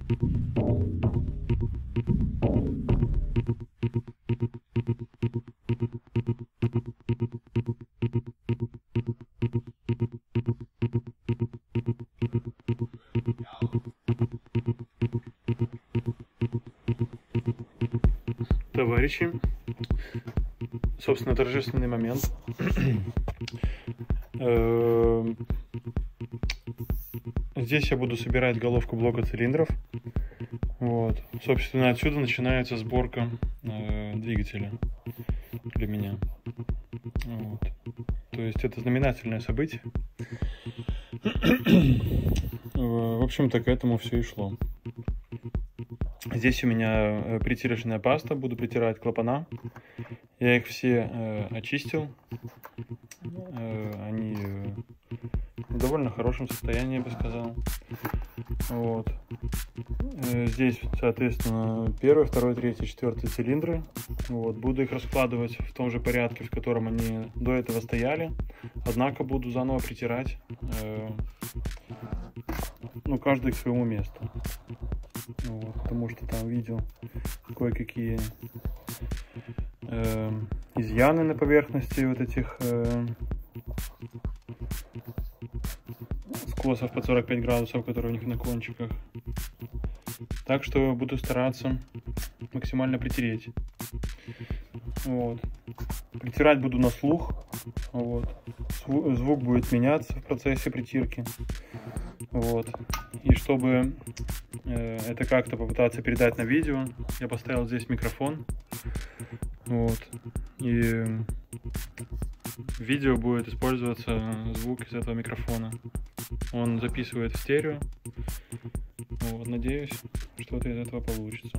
Товарищи, собственно, торжественный момент. Здесь я буду собирать головку блока цилиндров. Вот. Собственно, отсюда начинается сборка двигателя для меня. Вот. То есть это знаменательное событие. В общем-то, к этому все и шло. Здесь у меня притирочная паста, буду притирать клапана. Я их все очистил. Они в довольно хорошем состоянии, я бы сказал. Вот. Здесь, соответственно, 1, 2, 3, 4 цилиндры. Вот. Буду их раскладывать в том же порядке, в котором они до этого стояли. Однако буду заново притирать, каждый к своему месту. Вот. Потому что там видел кое-какие изъяны на поверхности вот этих скосов под 45 градусов, которые у них на кончиках. Так что буду стараться максимально притереть. Вот. Притирать буду на слух. Вот. Звук будет меняться в процессе притирки. Вот. И чтобы это как-то попытаться передать на видео, я поставил здесь микрофон. Вот. И в видео будет использоваться звук из этого микрофона. Он записывает в стерео. Вот. Надеюсь, что-то из этого получится.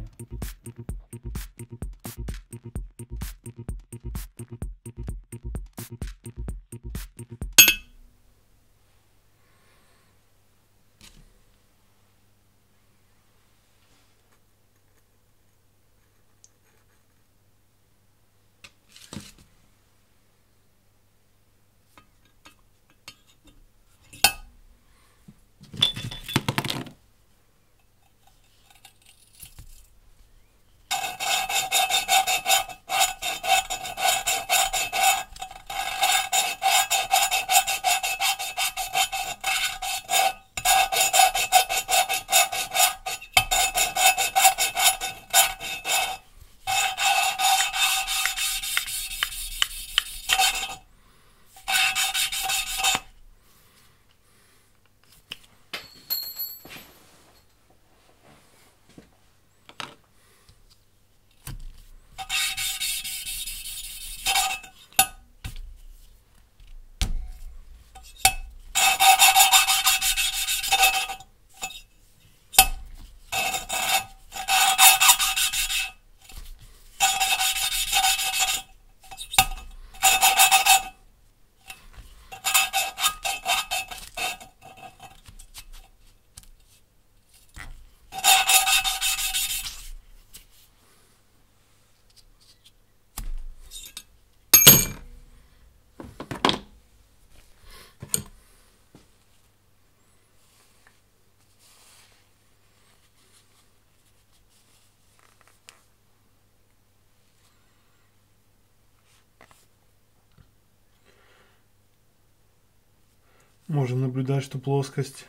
Можем наблюдать, что плоскость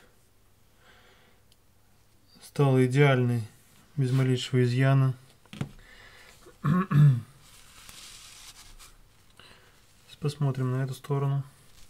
стала идеальной, без малейшего изъяна. Посмотрим на эту сторону.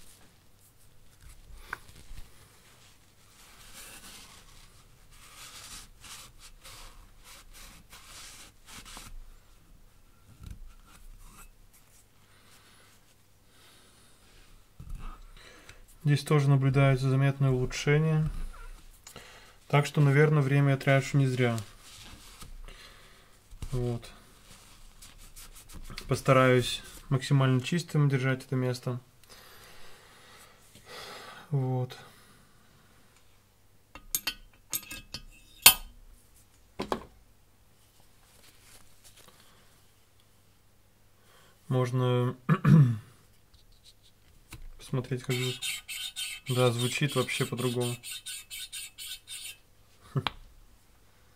Здесь тоже наблюдается заметное улучшение. Так что, наверное, время я трачу не зря. Вот. Постараюсь максимально чистым держать это место. Вот. Можно посмотреть, как звучит. Да, звучит вообще по-другому.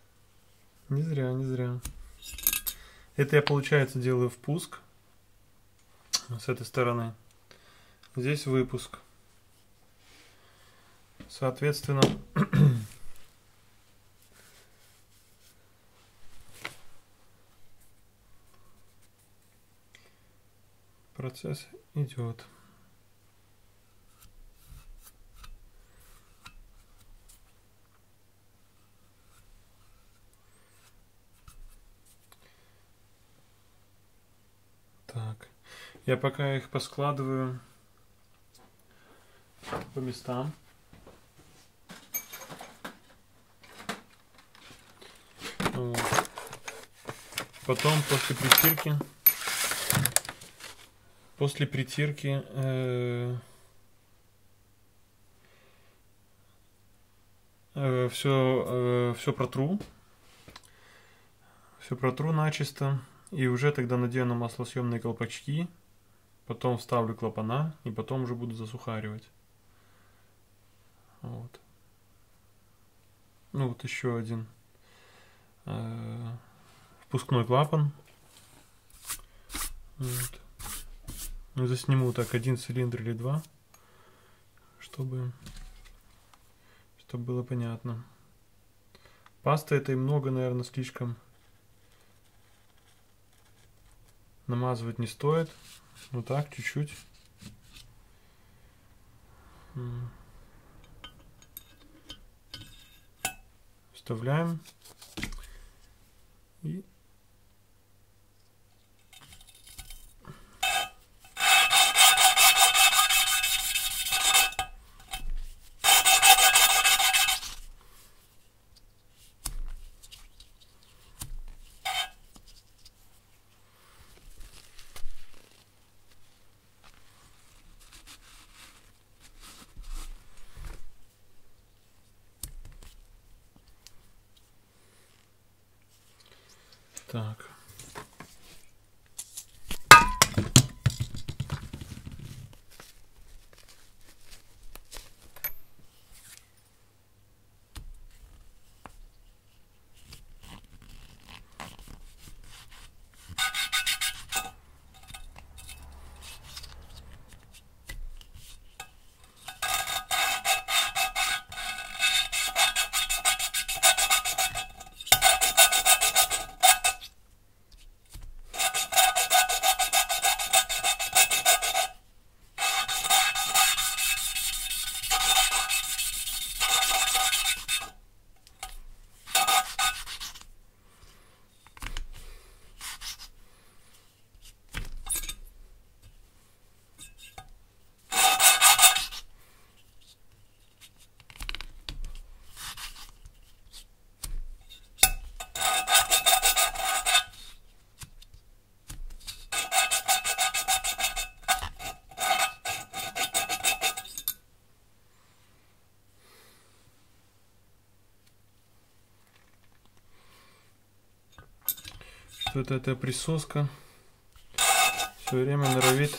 Не зря, не зря. Это я, получается, делаю впуск с этой стороны. Здесь выпуск. Соответственно, процесс идет. Так, я пока их поскладываю по местам. Вот. Потом после притирки все протру. Все протру начисто. И уже тогда надену маслосъемные колпачки. Потом вставлю клапана. И потом уже буду засухаривать. Вот. Ну вот еще один впускной клапан. Вот. Ну, засниму так один цилиндр или два, чтобы было понятно. Пасты этой много, наверное, слишком намазывать не стоит. Вот так, чуть-чуть. Вставляем. И так. Что-то эта присоска все время норовит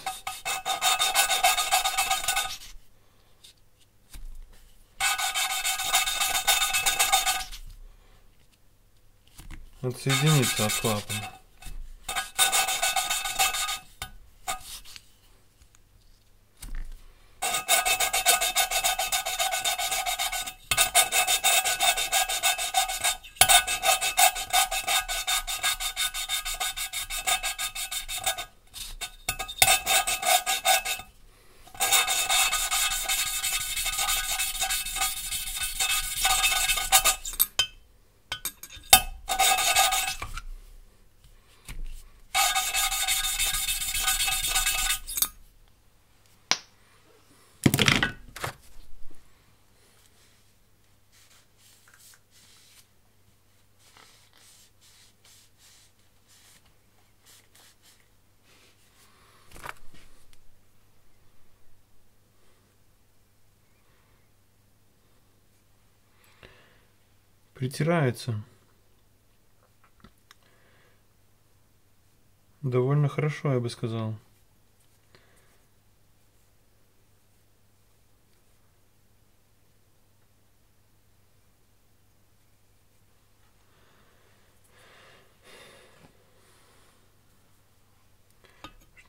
отсоединиться от клапана. Притирается довольно хорошо, я бы сказал.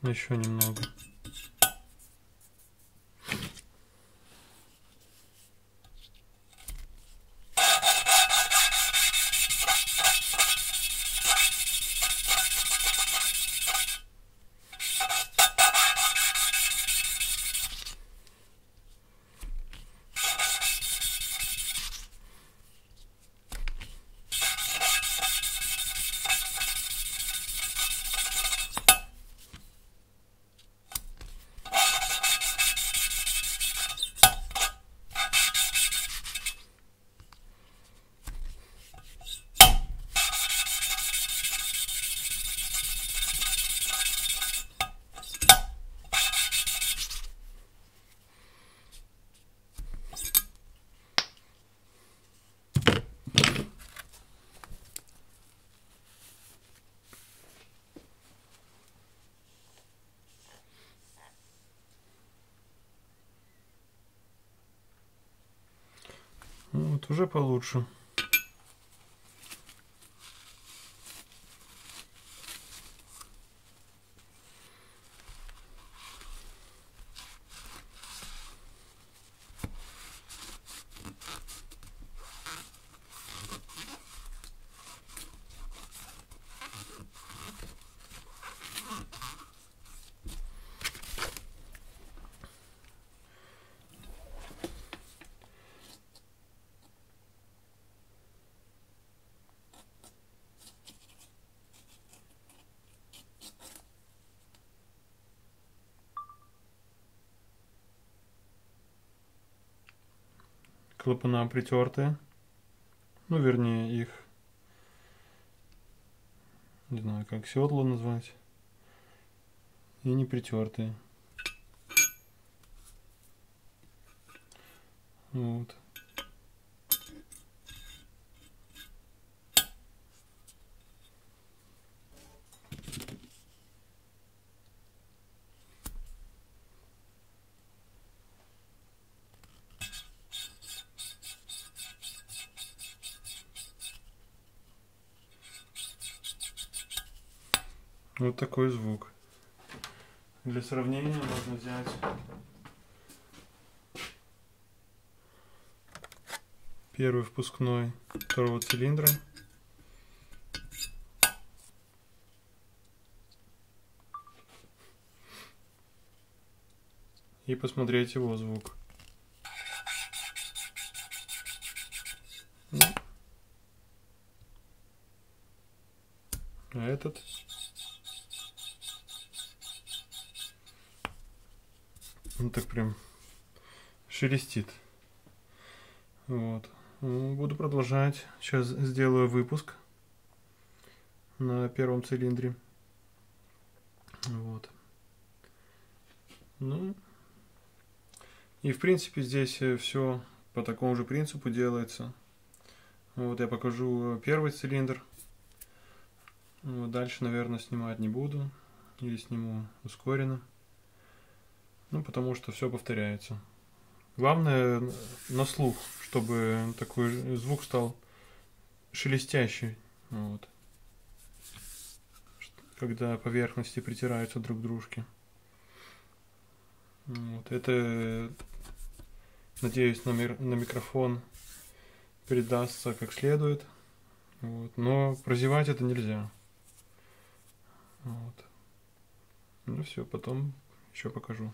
Еще немного. Вот, уже получше. Клапана притертые. Ну, вернее, их, не знаю, как седло назвать. И не притертые. Вот. Вот такой звук. Для сравнения можно взять первый впускной второго цилиндра. И посмотреть его звук. А этот он так прям шелестит. Вот. Буду продолжать. Сейчас сделаю выпуск на первом цилиндре. Вот. Ну, и в принципе здесь все по такому же принципу делается. Вот я покажу первый цилиндр. Вот дальше, наверное, снимать не буду. Или сниму ускоренно. Ну, потому что все повторяется. Главное на слух, чтобы такой звук стал шелестящий. Вот. Когда поверхности притираются друг к дружке. Вот. Это, надеюсь, на микрофон передастся как следует. Вот. Но прозевать это нельзя. Вот. Ну все, потом еще покажу.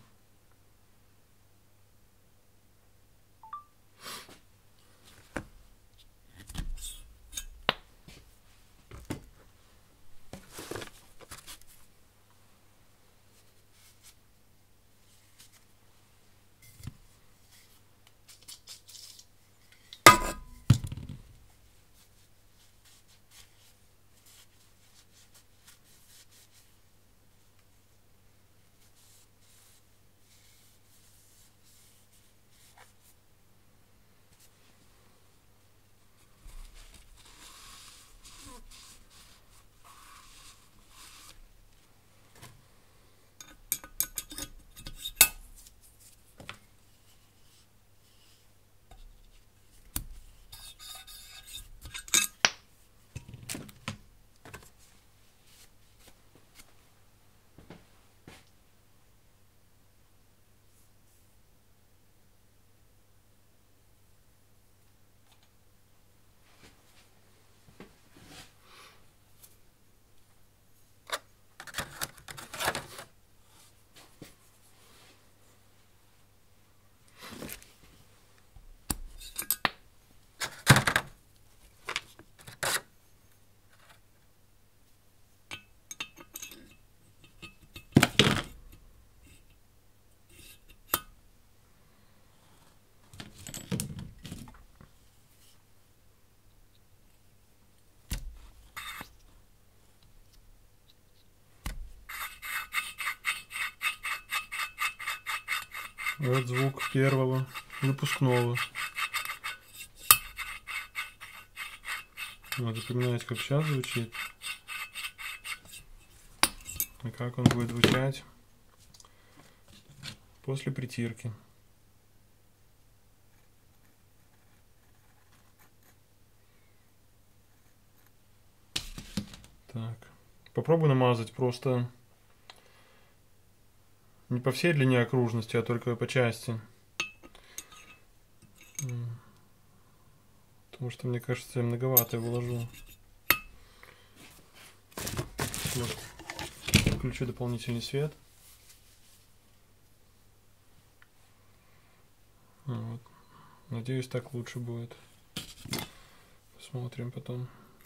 Вот звук первого выпускного. Надо запоминать, как сейчас звучит. И как он будет звучать после притирки. Так. Попробуй намазать просто не по всей длине окружности, а только по части. Потому что, мне кажется, я многовато его вложу. Вот. Включу дополнительный свет. Вот. Надеюсь, так лучше будет. Посмотрим потом.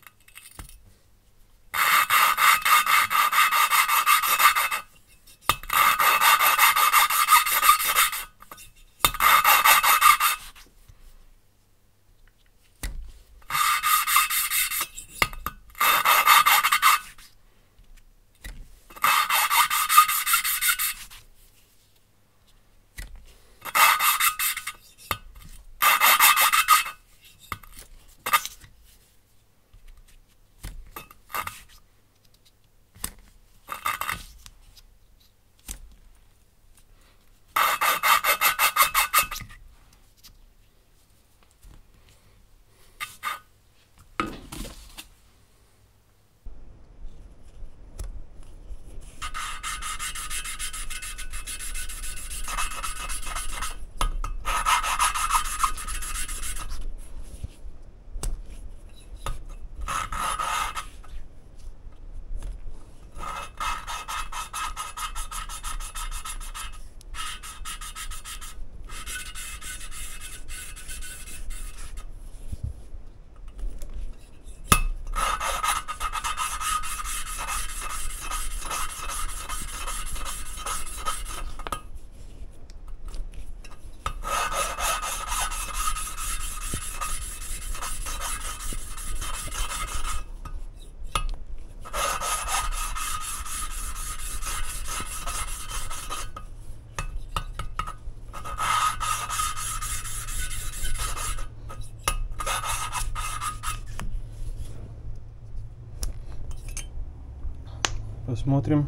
Посмотрим.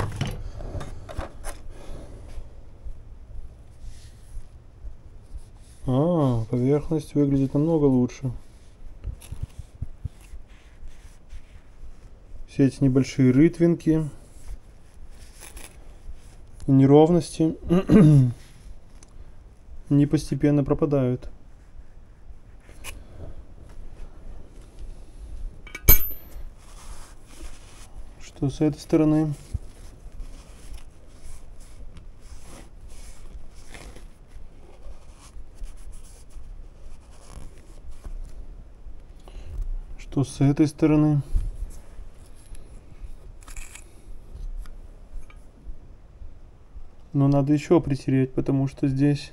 Поверхность выглядит намного лучше. Все эти небольшие рытвинки и неровности не постепенно пропадают. Что с этой стороны? Что с этой стороны? Но надо еще притереть, потому что здесь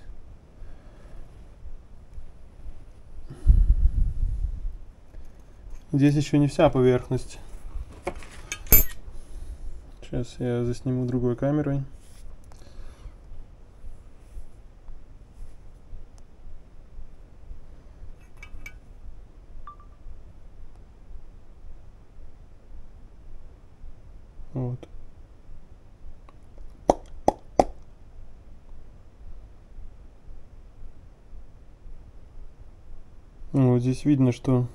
еще не вся поверхность. Сейчас я засниму другой камерой. Вот. Вот здесь видно, что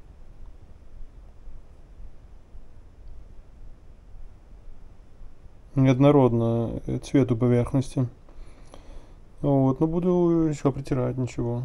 неоднородно цвет у поверхности. Вот, но буду еще протирать, ничего.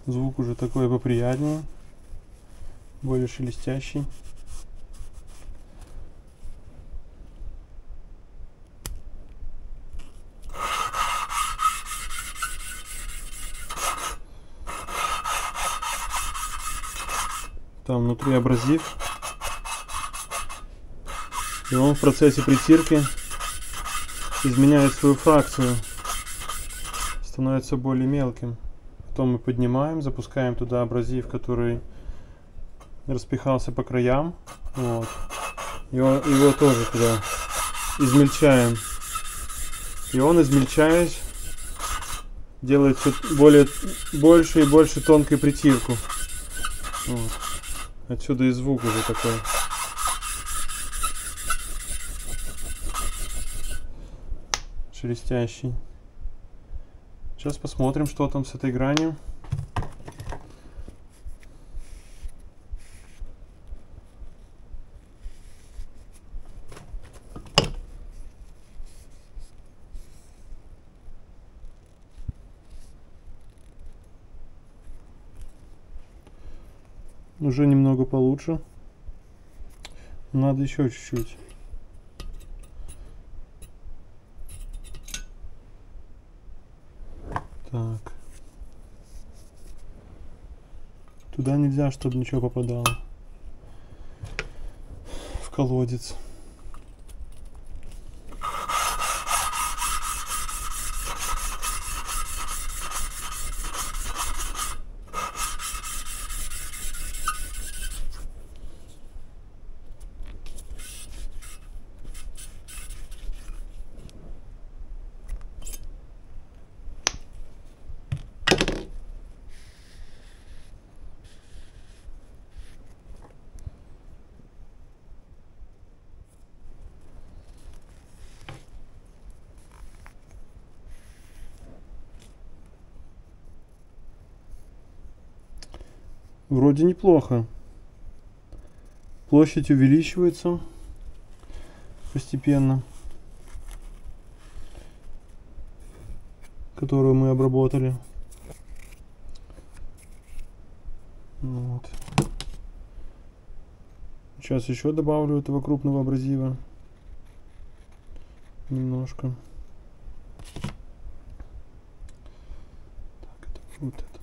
Звук уже такой поприятнее, более шелестящий. Там внутри абразив, и он в процессе притирки изменяет свою фракцию, становится более мелким. Потом мы поднимаем, запускаем туда абразив, который распихался по краям, вот. Его тоже туда измельчаем, и он, измельчаясь, делает все больше и больше тонкой притирку. Вот. Отсюда и звук уже такой. Шелестящий. Сейчас посмотрим, что там с этой гранью. Уже немного получше. Надо еще чуть-чуть. Так. Туда нельзя, чтобы ничего попадало. В колодец. Вроде неплохо. Площадь увеличивается постепенно, которую мы обработали. Вот. Сейчас еще добавлю этого крупного абразива немножко. Так, это вот этот.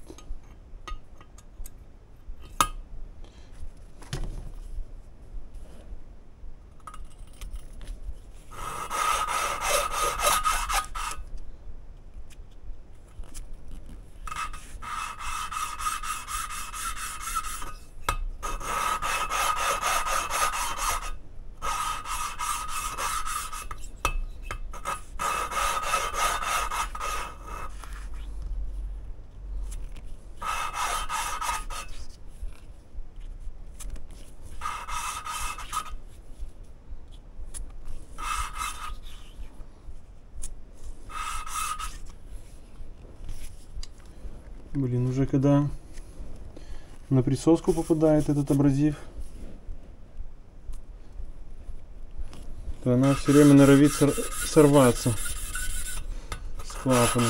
Блин, уже когда на присоску попадает этот абразив, то она все время норовит сорваться с клапана.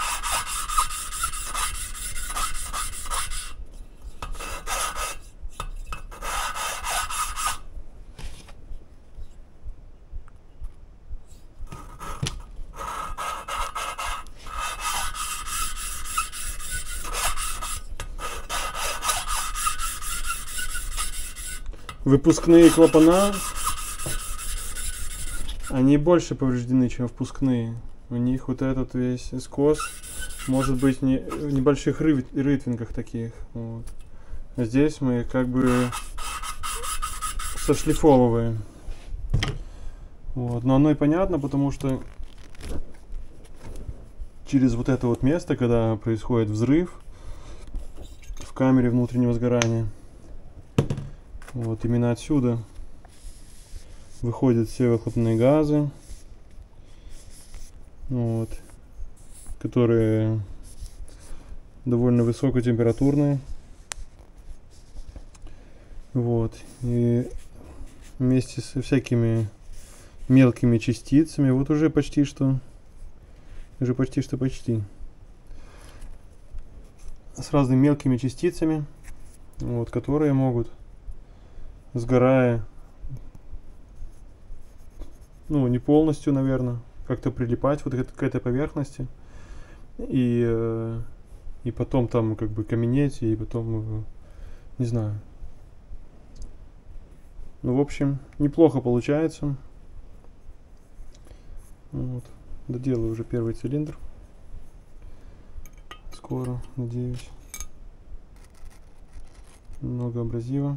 Выпускные клапана, они больше повреждены, чем впускные. У них вот этот весь скос может быть в небольших рытвинках таких. Вот. А здесь мы как бы сошлифовываем. Вот. Но оно и понятно, потому что через вот это вот место, когда происходит взрыв в камере внутреннего сгорания, вот именно отсюда выходят все выхлопные газы, вот, которые довольно высокотемпературные. Вот, и вместе со всякими мелкими частицами, вот уже почти. с разными мелкими частицами, вот, которые могут, сгорая, ну, не полностью, наверное, как-то прилипать вот к этой поверхности и потом там как бы каменеть, и потом, не знаю. Ну, в общем, неплохо получается. Вот. Доделаю уже первый цилиндр. Скоро, надеюсь. Много абразива.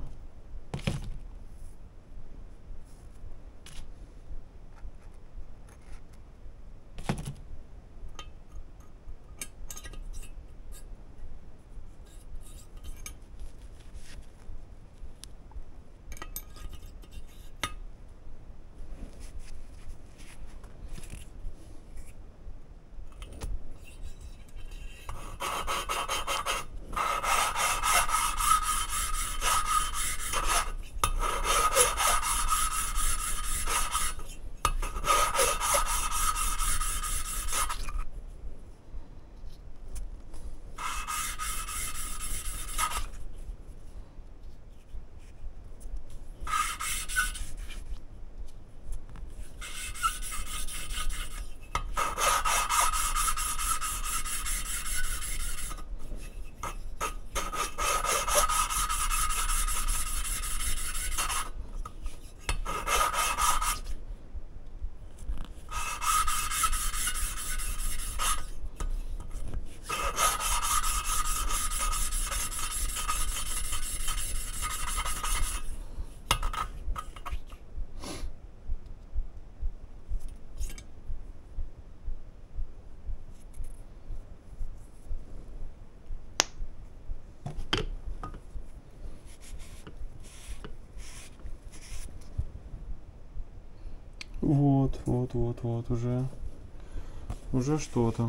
Вот, уже что-то.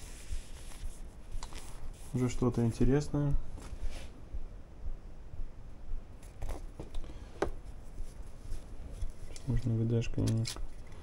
Уже что-то интересное. Можно ВДшка немножко.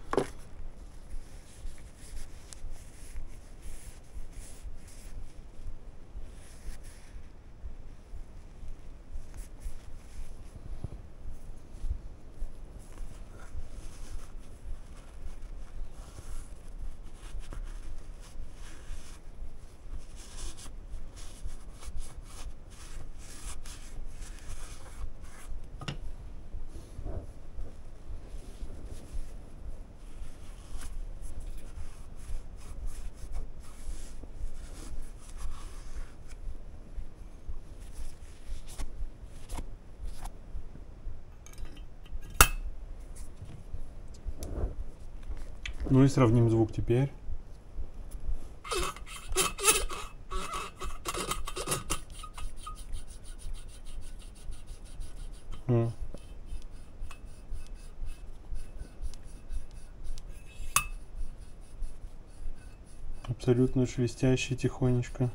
Ну и сравним звук теперь. Абсолютно шелестящий тихонечко,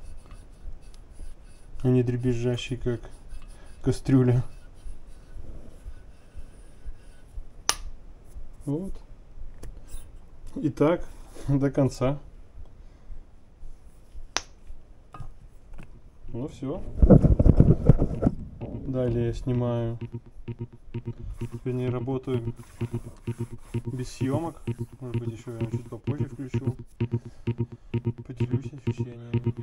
а не дребезжащий, как кастрюля. Вот. Итак, до конца. Ну все. Далее я снимаю. Вернее, работаю без съемок. Может быть, еще я чуть попозже включу. Поделюсь ощущениями.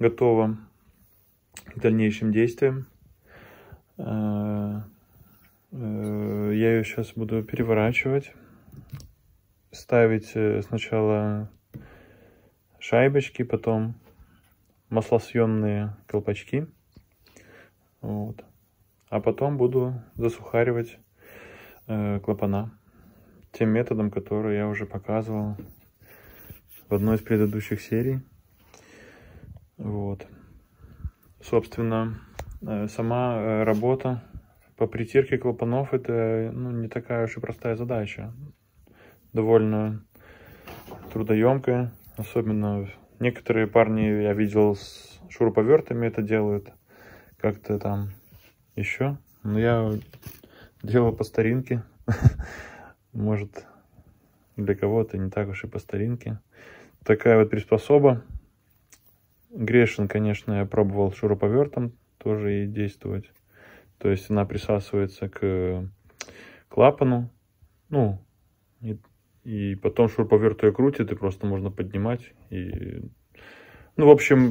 готова к дальнейшим действиям. Я ее сейчас буду переворачивать, ставить сначала шайбочки, потом маслосъемные колпачки, вот. А потом буду засухаривать клапана тем методом, который я уже показывал в одной из предыдущих серий. Вот. Собственно, сама работа по притирке клапанов — это не такая уж и простая задача. Довольно трудоемкая. Особенно некоторые парни, я видел, с шуруповертами это делают. Как-то там еще. Но я делал по старинке. Может, для кого-то не так уж и по старинке. Такая вот приспособа. Грешен, конечно, я пробовал шуруповертом тоже и действовать. То есть она присасывается к клапану. И потом шуруповерт ее крутит, и просто можно поднимать. В общем,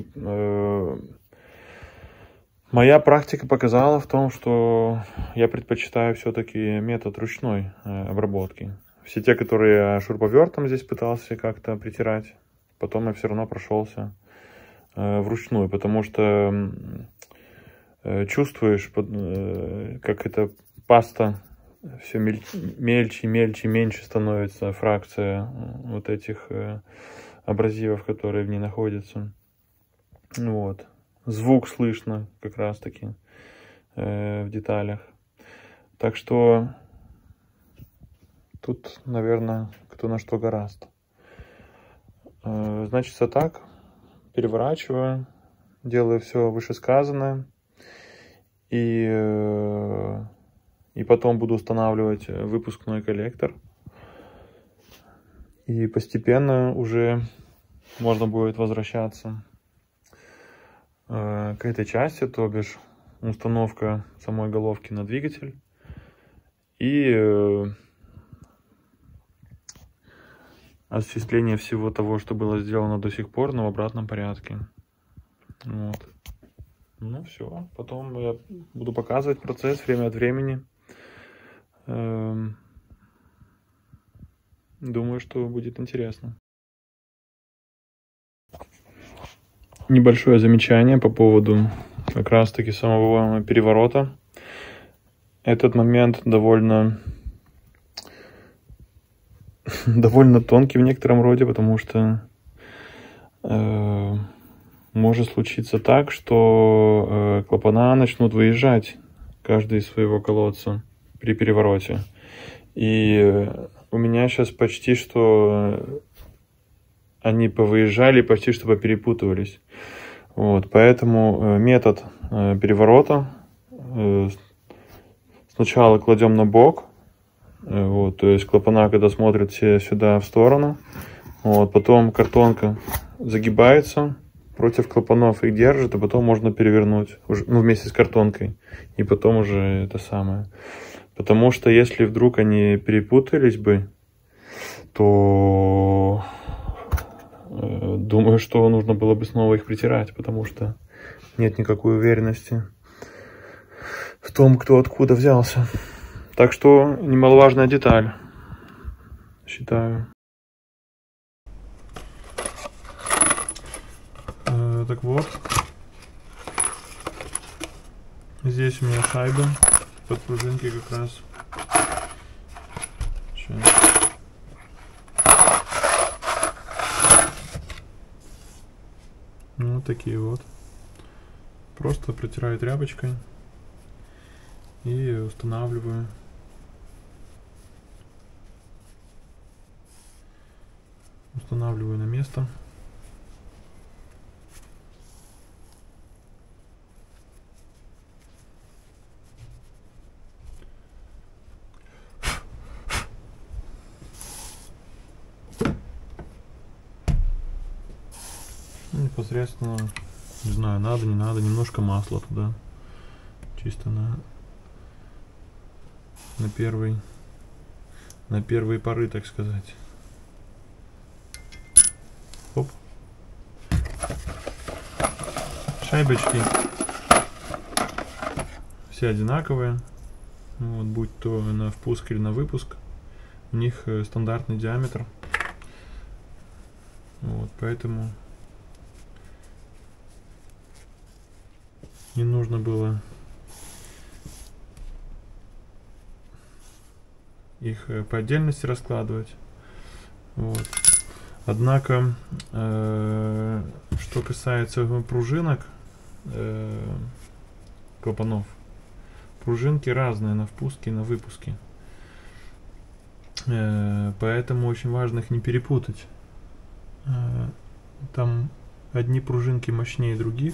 моя практика показала в том, что я предпочитаю все-таки метод ручной обработки. Все те, которые я шуруповертом здесь пытался как-то притирать, потом я все равно прошелся вручную, потому что чувствуешь, как эта паста все мельче, мельче, меньше становится фракция вот этих абразивов, которые в ней находятся. Вот. Звук слышно как раз-таки в деталях. Так что тут, наверное, кто на что гораст. Значит, так, переворачиваю, делаю все вышесказанное. И потом буду устанавливать выпускной коллектор. И постепенно уже можно будет возвращаться к этой части, то бишь установка самой головки на двигатель. И осуществление всего того, что было сделано до сих пор, но в обратном порядке. Вот. Ну все, потом я буду показывать процесс время от времени. Думаю, что будет интересно. Небольшое замечание по поводу как раз-таки самого переворота. Этот момент довольно тонкий в некотором роде, потому что может случиться так, что клапана начнут выезжать каждый из своего колодца при перевороте. И у меня сейчас почти что они повыезжали, почти что поперепутывались. Вот, поэтому метод переворота сначала кладем на бок, вот, то есть клапана, когда смотрят все сюда в сторону, вот, потом картонка загибается, против клапанов их держит, а потом можно перевернуть уже, вместе с картонкой, и потом уже это самое. Потому что если вдруг они перепутались бы, то думаю, что нужно было бы снова их притирать, потому что нет никакой уверенности в том, кто откуда взялся. Так что немаловажная деталь, считаю. Так вот, здесь у меня шайба под пружинки как раз. Сейчас. Вот такие вот. Просто протираю тряпочкой и устанавливаю. Устанавливаю на место. Непосредственно, не знаю, надо, не надо, немножко масла туда, чисто на первые поры, так сказать. шайбочки все одинаковые. Вот, будь то на впуск или на выпуск. У них стандартный диаметр. Вот, поэтому не нужно было их по отдельности раскладывать. Вот. Однако, что касается пружинок, клапанов, пружинки разные на впуске и на выпуске. Поэтому очень важно их не перепутать. Там одни пружинки мощнее других.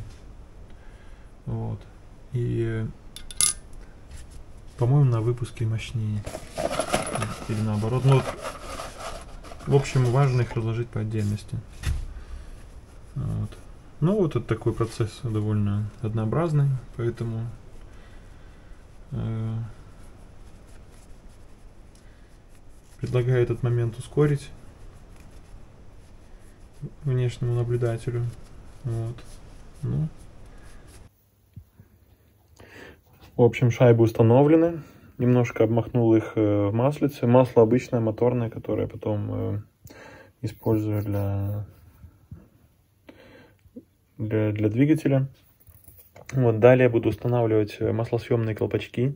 Вот. И, по-моему, на выпуске мощнее. Или наоборот. Ну, в общем, важно их разложить по отдельности. Вот. Ну, вот это такой процесс довольно однообразный, поэтому предлагаю этот момент ускорить внешнему наблюдателю. Вот. Ну. В общем, шайбы установлены. Немножко обмахнул их в маслице. Масло обычное, моторное, которое потом использую для двигателя. Вот, далее буду устанавливать маслосъемные колпачки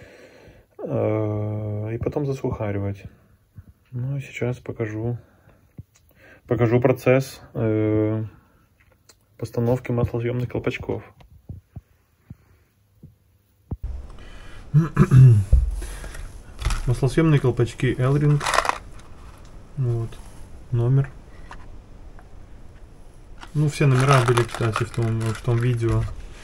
и потом засухаривать. Ну и сейчас покажу процесс постановки маслосъемных колпачков. Маслосъемные колпачки L-Ring. Вот. Номер. Ну, все номера были, кстати, в том видео,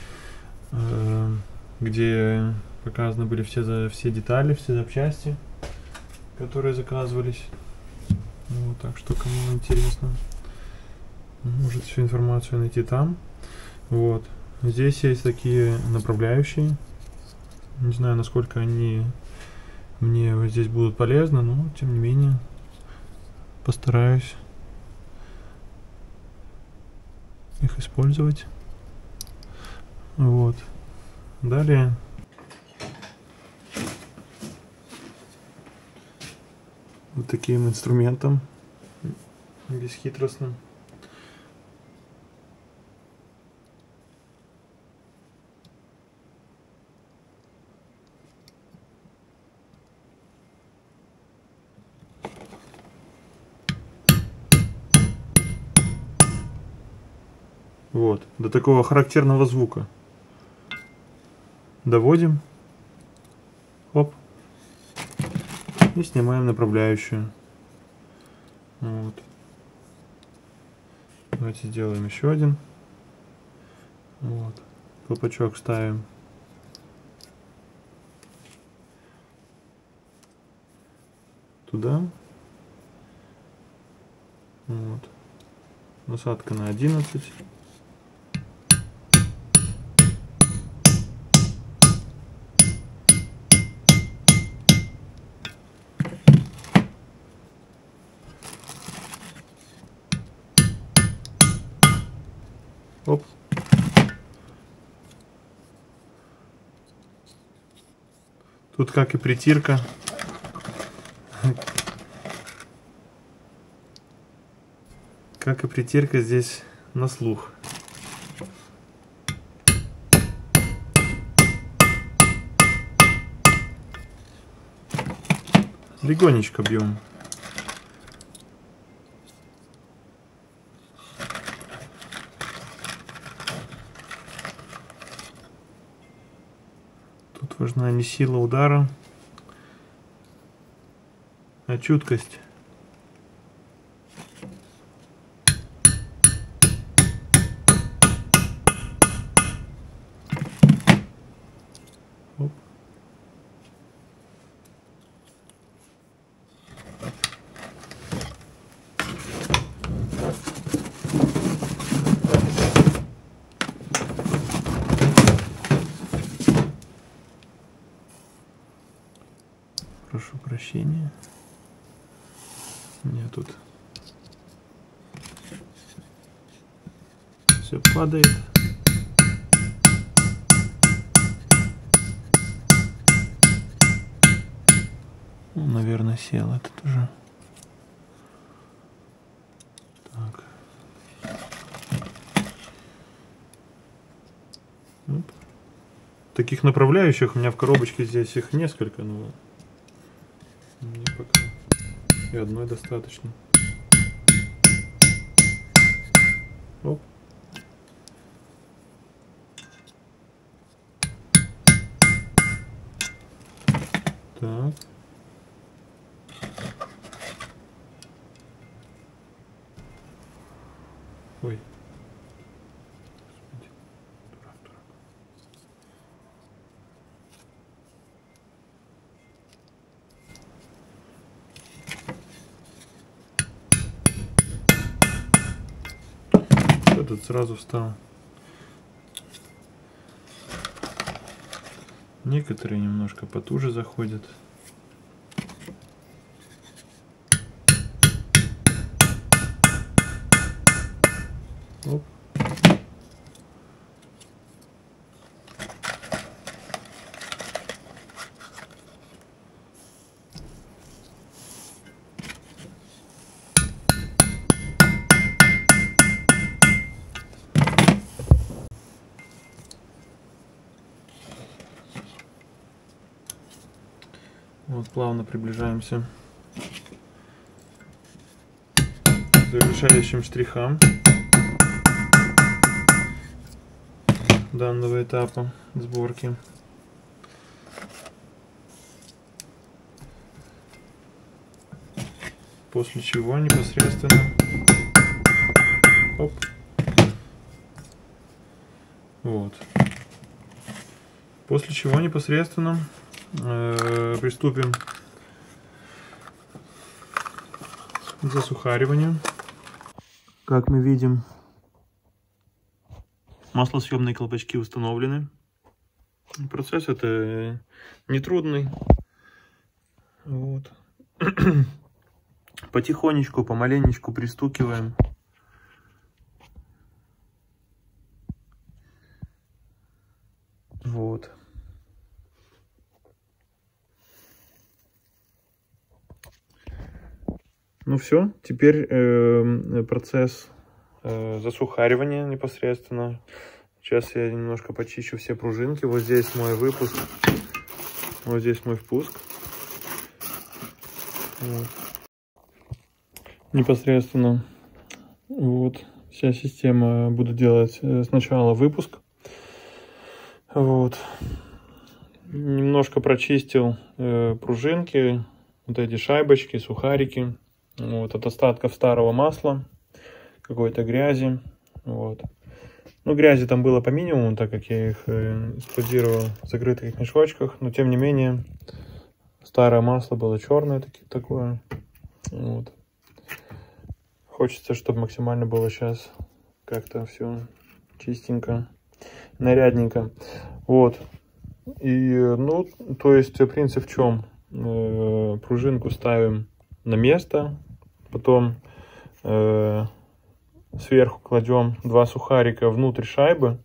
где показаны были все детали, все запчасти, которые заказывались. Вот, так что, кому интересно, может всю информацию найти там. Вот. Здесь есть такие направляющие. Не знаю, насколько они мне здесь будут полезны, но тем не менее постараюсь их использовать. Вот. Далее вот таким инструментом бесхитростным. Вот, до такого характерного звука доводим. Оп. И снимаем направляющую. Вот. Давайте сделаем еще один. Вот. Колпачок ставим туда. Вот. Насадка на 11. Оп. Тут как и притирка. Как и притирка здесь на слух. Легонечко бьем. Тут важна не сила удара, а чуткость. Оп. Прошу прощения. У меня тут все падает. Ну, наверное, сел этот уже. Так. Оп. Таких направляющих у меня в коробочке здесь их несколько, но мне пока и одной достаточно. Оп. Так. Ой. Этот сразу встал. Некоторые немножко потуже заходят. Оп. Вот плавно приближаемся к завершающим штрихам данного этапа сборки. После чего непосредственно оп, вот. После чего непосредственно приступим к засухариванию. Как мы видим, маслосъемные колпачки установлены. Процесс это нетрудный. Вот. Потихонечку, помаленечку пристукиваем. Вот. Ну все, теперь процесс засухаривания непосредственно. Сейчас я немножко почищу все пружинки. Вот здесь мой выпуск, вот здесь мой впуск. Вот. Непосредственно вот вся система, буду делать сначала выпуск. Вот. Немножко прочистил пружинки, вот эти шайбочки, сухарики. Вот, от остатков старого масла, какой-то грязи. Вот. Ну, грязи там было по минимуму, так как я их эксплуатировал в закрытых мешочках. Но, тем не менее, старое масло было черное такое. Вот. Хочется, чтобы максимально было сейчас как-то все чистенько, нарядненько. Вот. И, ну, то есть, принцип в чем? Пружинку ставим на место, потом сверху кладем 2 сухарика внутрь шайбы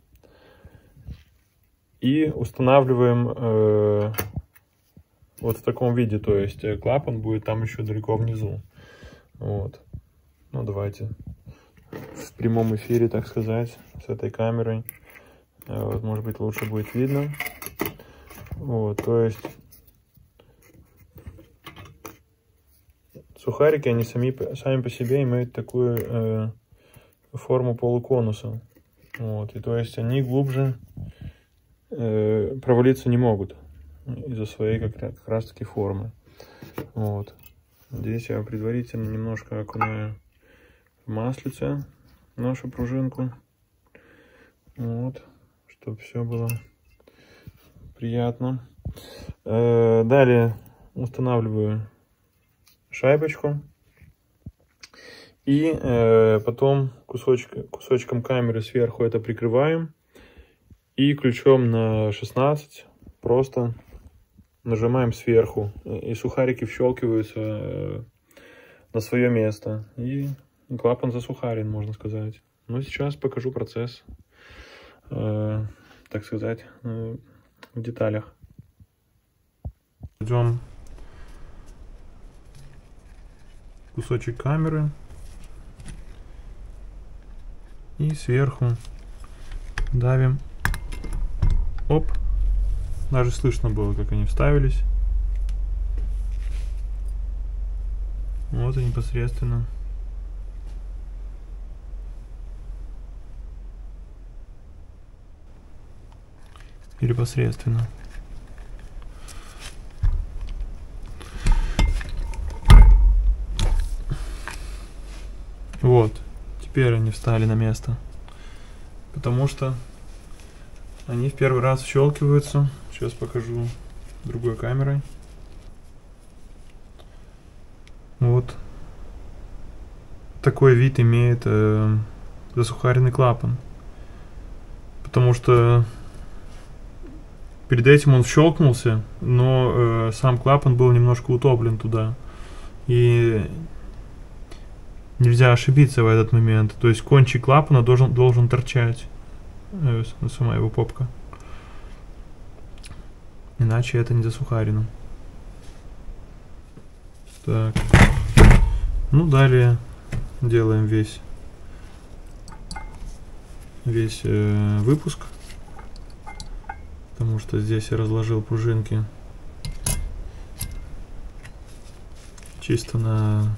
и устанавливаем вот в таком виде, то есть клапан будет там еще далеко внизу. Вот. Ну, давайте в прямом эфире, так сказать, с этой камерой. Вот, может быть, лучше будет видно. Вот, то есть сухарики, они сами по себе имеют такую форму полуконуса. Вот, и то есть они глубже провалиться не могут из-за своей как раз таки формы. Вот. Здесь я предварительно немножко окунаю в маслице нашу пружинку. Вот, чтобы все было приятно. Далее устанавливаю шайбочку и потом кусочком камеры сверху это прикрываем и ключом на 16 просто нажимаем сверху, и сухарики вщелкиваются на свое место, и клапан засухарен, можно сказать. Но сейчас покажу процесс, так сказать, в деталях. Идем кусочек камеры. И сверху давим. Оп. Даже слышно было, как они вставились. Вот и непосредственно. Или посредственно. Вот. Теперь они встали на место. Потому что они в первый раз щелкиваются. Сейчас покажу другой камерой. Вот. Такой вид имеет засухаренный клапан. Потому что перед этим он щелкнулся, но сам клапан был немножко утоплен туда. И нельзя ошибиться в этот момент. То есть кончик клапана должен торчать. Сама его попка. Иначе это не засухарено. Так. Ну, далее делаем весь выпуск. Потому что здесь я разложил пружинки чисто на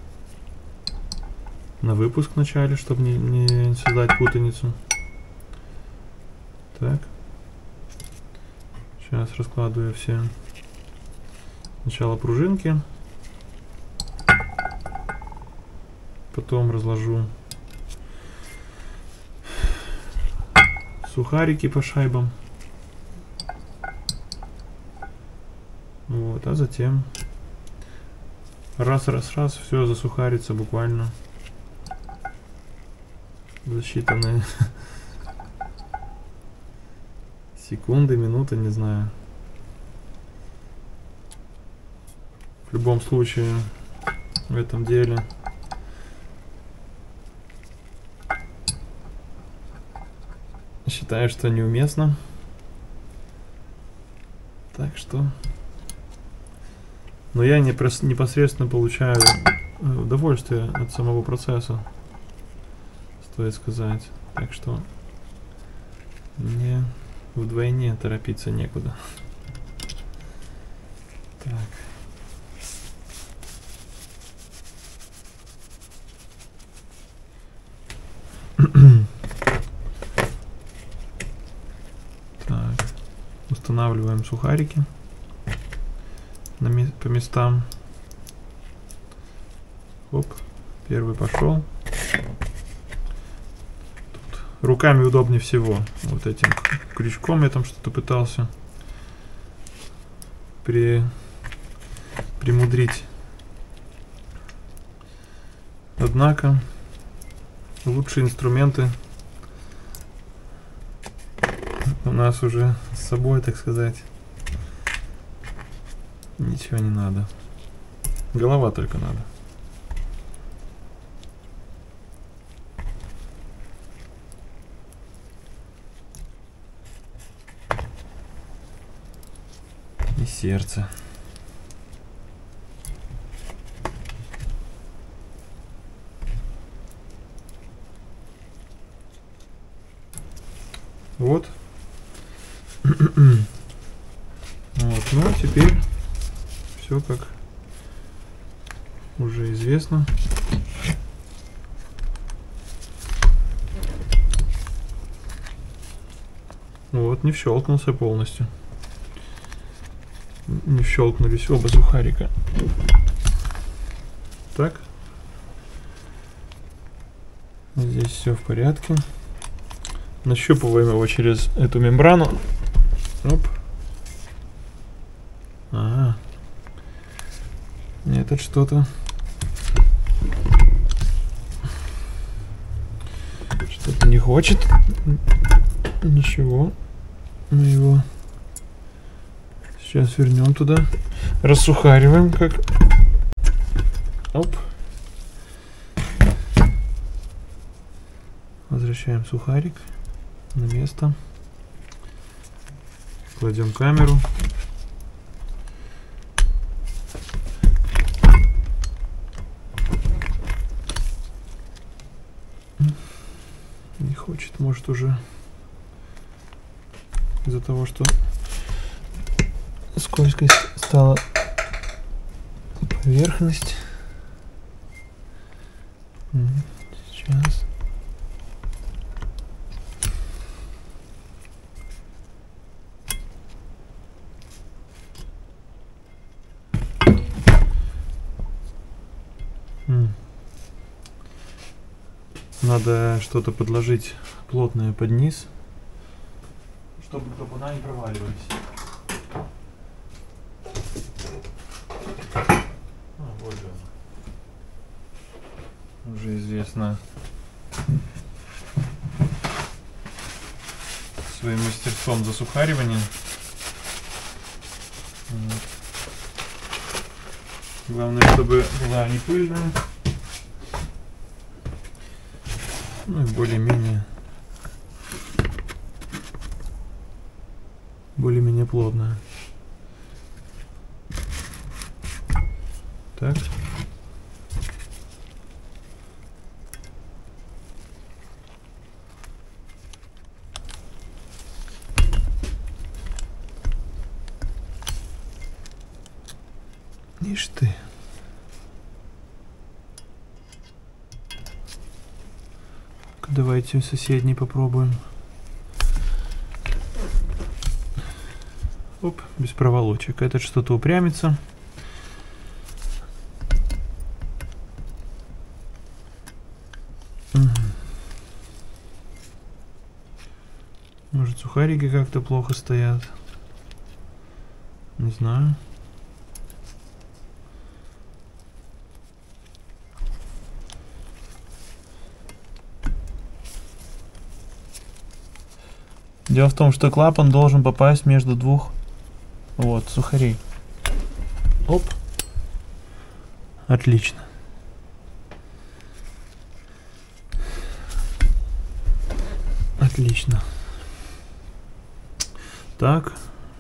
выпуск в начале, чтобы не создать путаницу. Так. Сейчас раскладываю все. Сначала пружинки. Потом разложу сухарики по шайбам. Вот, а затем раз, все засухарится буквально за считанные секунды, минуты, не знаю. В любом случае, в этом деле считаю, что неуместно. Так что... Но я непосредственно получаю удовольствие от самого процесса, стоит сказать. Так что мне вдвойне торопиться некуда. Так. Так. Устанавливаем сухарики по местам. Оп, первый пошел. Тут руками удобнее всего. Вот этим крючком я там что-то пытался примудрить. Однако лучшие инструменты у нас уже с собой, так сказать. Ничего не надо. Голова только надо. И сердце. Вот. Вот. Ну а теперь все как уже известно. Вот, не щелкнулся полностью. Не щелкнулись оба сухарика. Так. Здесь все в порядке. Нащупываем его через эту мембрану. Оп. Ага. Этот что-то не хочет. Ничего. Мы его сейчас вернем туда. Рассухариваем как. Оп. Возвращаем сухарик на место. Кладем камеру. хочет, может, уже из-за того, что скользкость стала поверхность. Сейчас. Надо что-то подложить плотное под низ, чтобы клапана не проваливались. Вот же оно. Уже известно своим мастерством засухаривания. Вот. Главное, чтобы была не пыльная, ну и более-менее плотная. Так. Ишь ты. Давайте соседний попробуем. Оп, без проволочек. Этот что-то упрямится. Может, сухарики как-то плохо стоят. Не знаю. Дело в том, что клапан должен попасть между двух сухарей. Оп. Отлично. Отлично. Так.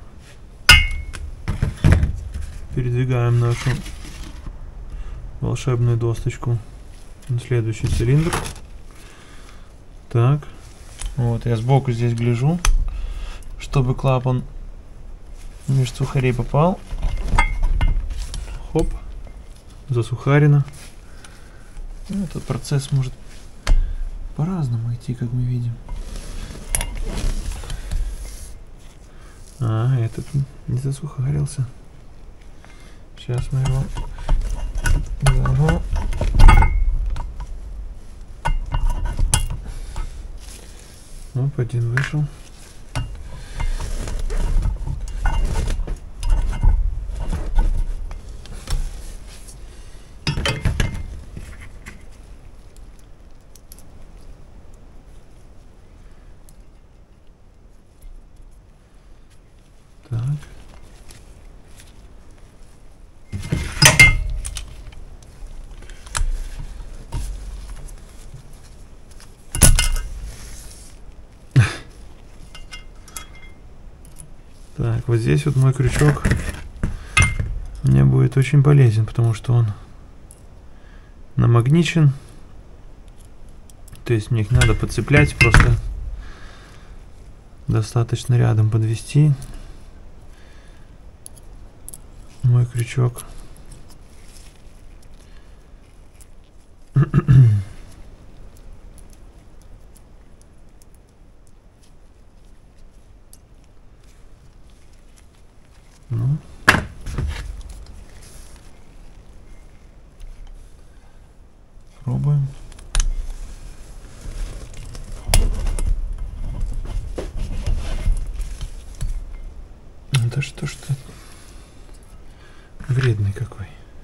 Передвигаем нашу волшебную досточку на следующий цилиндр. Так. Вот, я сбоку здесь гляжу, чтобы клапан между сухарей попал. Хоп. Засухарено. Этот процесс может по-разному идти, как мы видим. А, этот не засухарился. Сейчас мы его заново. Оп, один вышел. Так. Так, вот здесь вот мой крючок мне будет очень полезен, потому что он намагничен. То есть мне их надо подцеплять, просто достаточно рядом подвести мой крючок. Ну. Пробуем. Да что ж ты вредный какой.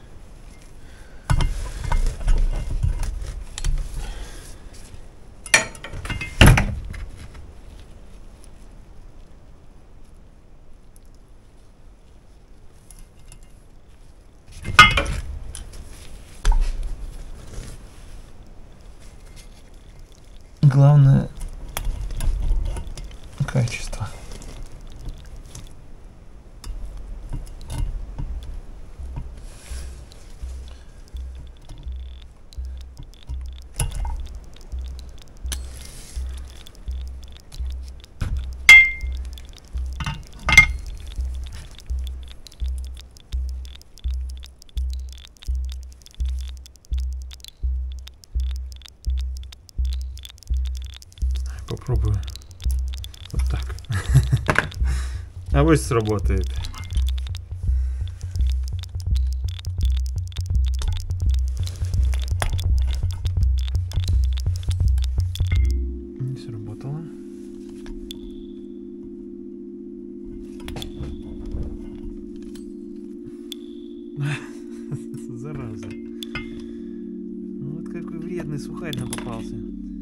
Главное качество. попробую вот так. А пусть сработает. Не сработало. Зараза. Вот какой вредный сухарь нам попался.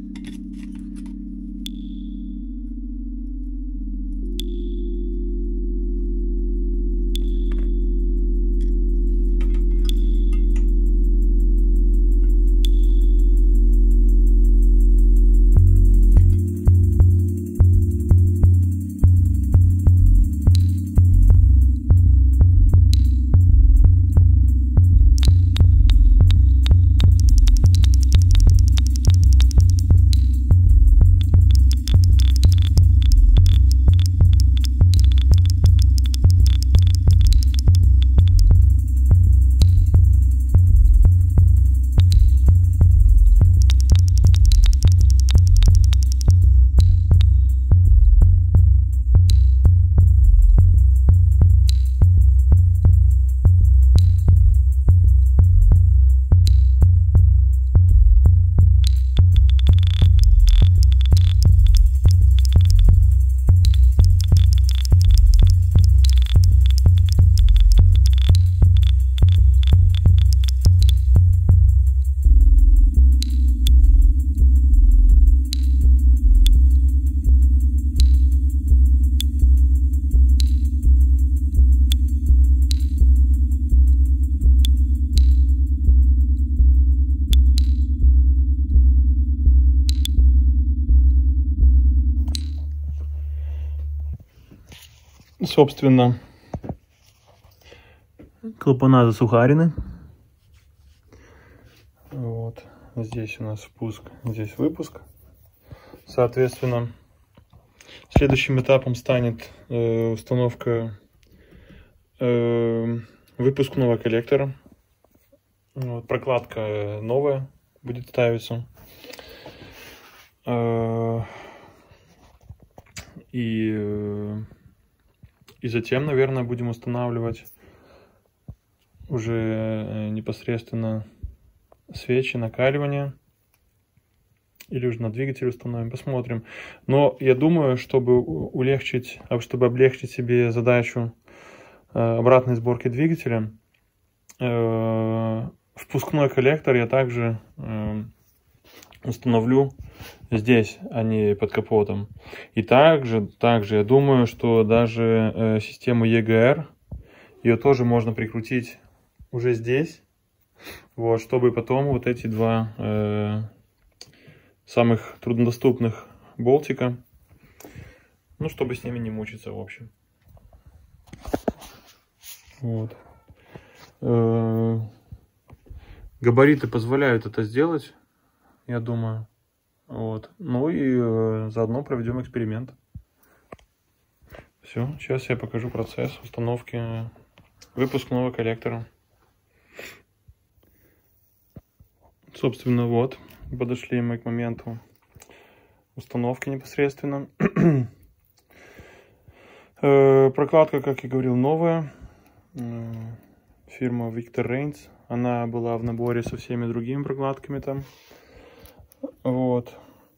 Собственно, клапана засухарены. Вот. Здесь у нас впуск, здесь выпуск. Соответственно, следующим этапом станет установка выпускного коллектора. Вот, прокладка новая будет ставиться. И затем, наверное, будем устанавливать уже непосредственно свечи, накаливания. Или уже на двигатель установим, посмотрим. Но я думаю, чтобы облегчить себе задачу обратной сборки двигателя, впускной коллектор я также установлю здесь, а не под капотом. И также я думаю, что даже систему EGR, ее тоже можно прикрутить уже здесь, вот, чтобы потом вот эти два самых труднодоступных болтика, ну, чтобы с ними не мучиться, в общем. Вот. Габариты позволяют это сделать, я думаю. Вот. Ну и заодно проведем эксперимент. Все, сейчас я покажу процесс установки выпускного коллектора. Собственно, вот, подошли мы к моменту установки непосредственно. Прокладка, как я говорил, новая. Фирма Victor Reigns. Она была в наборе со всеми другими прокладками там. Вот.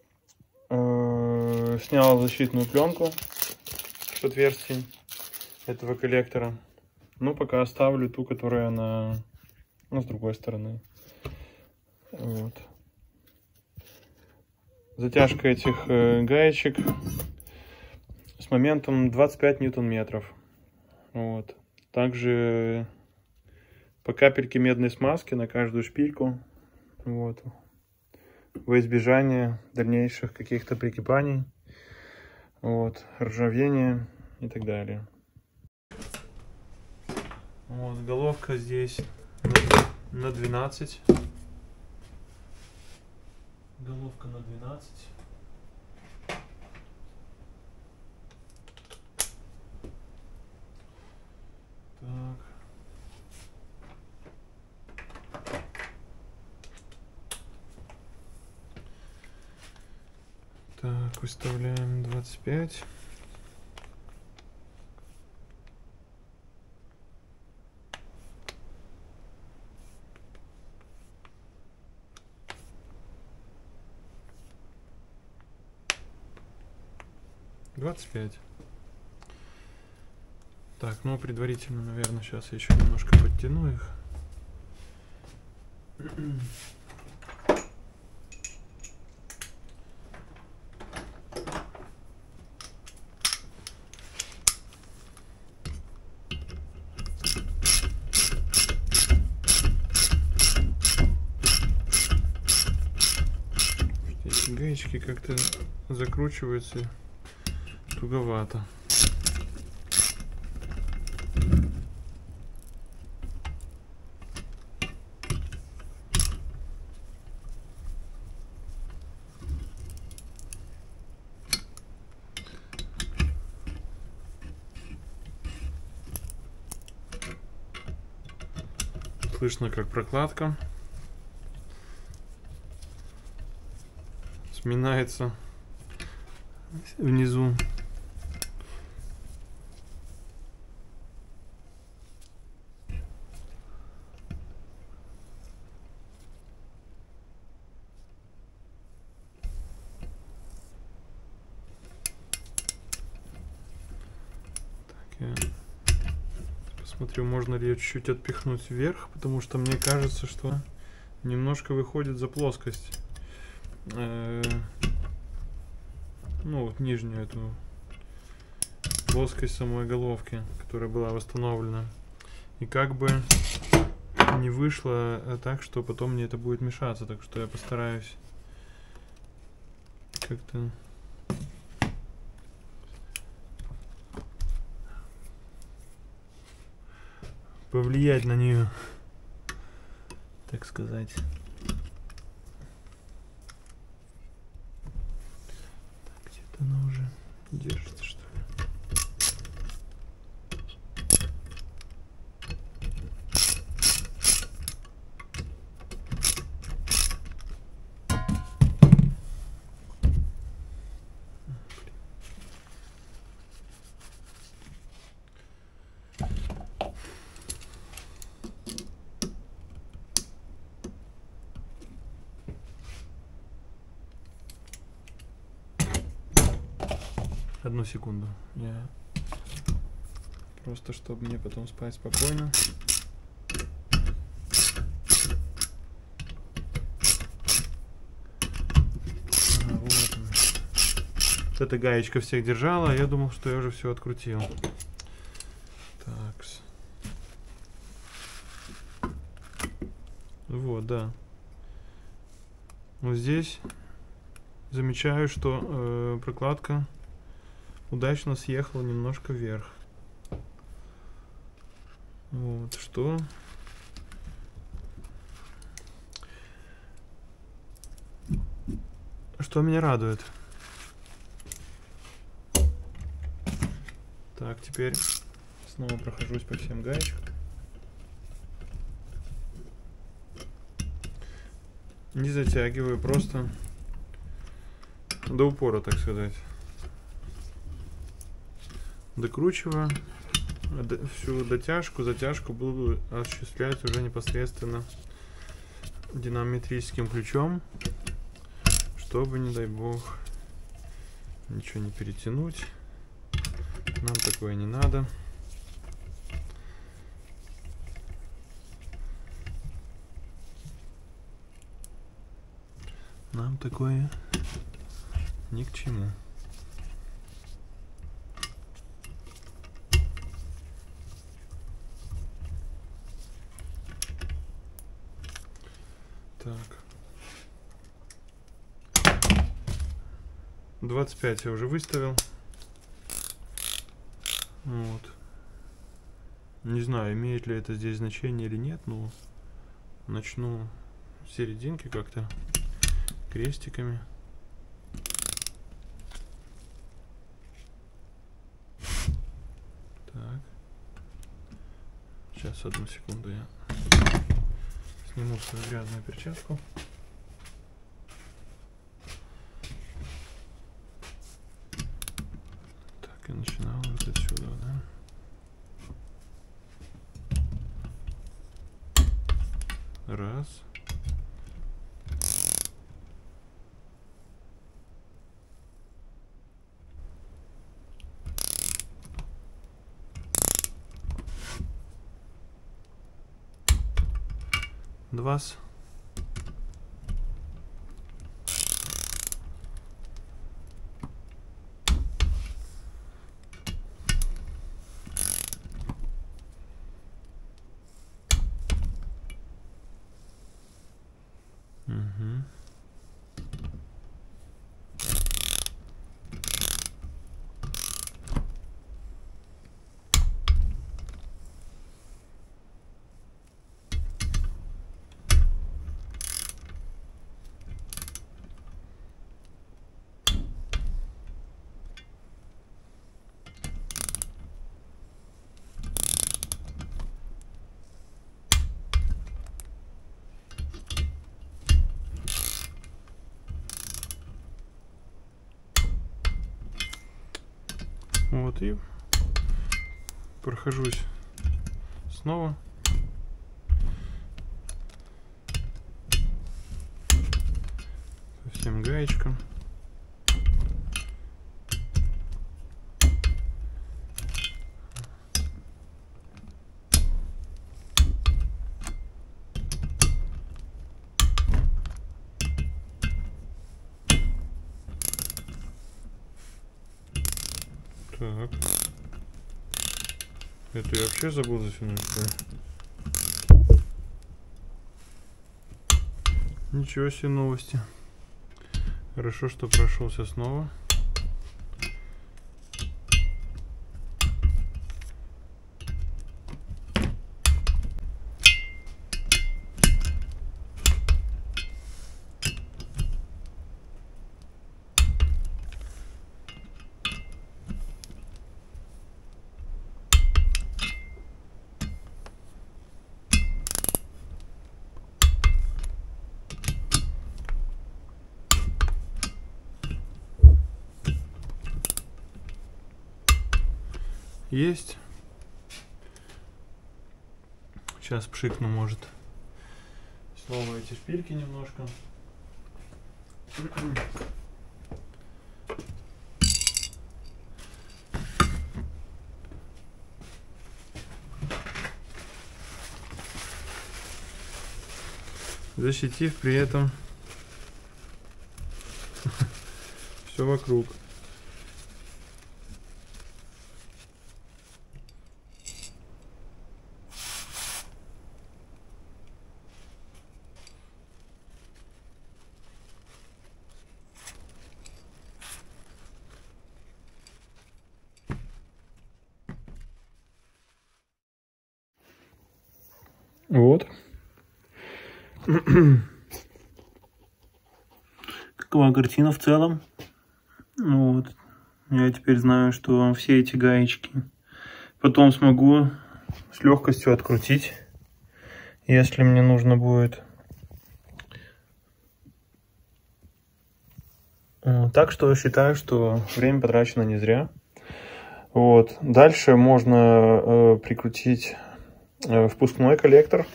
Снял защитную пленку с отверстий этого коллектора. Ну, пока оставлю ту, которая с другой стороны. Вот. Затяжка этих гаечек с моментом 25 ньютон-метров. Вот. Также по капельке медной смазки на каждую шпильку. Вот. Во избежание дальнейших каких-то прикипаний, вот, ржавения и так далее. Вот, головка здесь на 12. Головка на 12. Так. Так, выставляем 25. Так, ну предварительно, наверное, сейчас я еще немножко подтяну их. Эти гаечки как-то закручиваются туговато. Слышно, как прокладка сминается внизу. Так, я посмотрю, можно ли ее чуть-чуть отпихнуть вверх, потому что мне кажется, что немножко выходит за плоскость. Ну вот нижнюю эту плоскость самой головки, которая была восстановлена. И как бы не вышло так, что потом мне это будет мешаться, так что я постараюсь как-то повлиять на нее, так сказать. Так, где-то она уже держится, что ли. Одну секунду. Я просто, чтобы мне потом спать спокойно. Вот он. Вот эта гаечка всех держала, а я думал, что я уже все открутил. Так. Вот, да. Вот здесь замечаю, что прокладка удачно съехала немножко вверх. Вот, что меня радует. Так, теперь снова прохожусь по всем гаечкам. Не затягиваю, просто до упора, так сказать. Докручиваю всю затяжку буду осуществлять уже непосредственно динамометрическим ключом, чтобы, не дай бог, ничего не перетянуть. Нам такое не надо. Нам такое ни к чему. Так. 25 я уже выставил. Вот. Не знаю, имеет ли это здесь значение или нет, но начну с серединки как-то крестиками. Так. Сейчас, одну секунду, я сниму свою грязную перчатку. Раз. Два. Угу. Вот и прохожусь снова. По всем гаечкам. Так. Это я вообще забыл затянуть, что ли? Ничего себе новости. Хорошо, что прошелся снова. Есть. Сейчас пшикну, может. Снова эти шпильки немножко. Защитив при этом все вокруг. Вот. Такова картина в целом. Вот. Я теперь знаю, что все эти гаечки потом смогу с легкостью открутить, если мне нужно будет. Так что считаю, что время потрачено не зря. Вот. Дальше можно прикрутить впускной коллектор.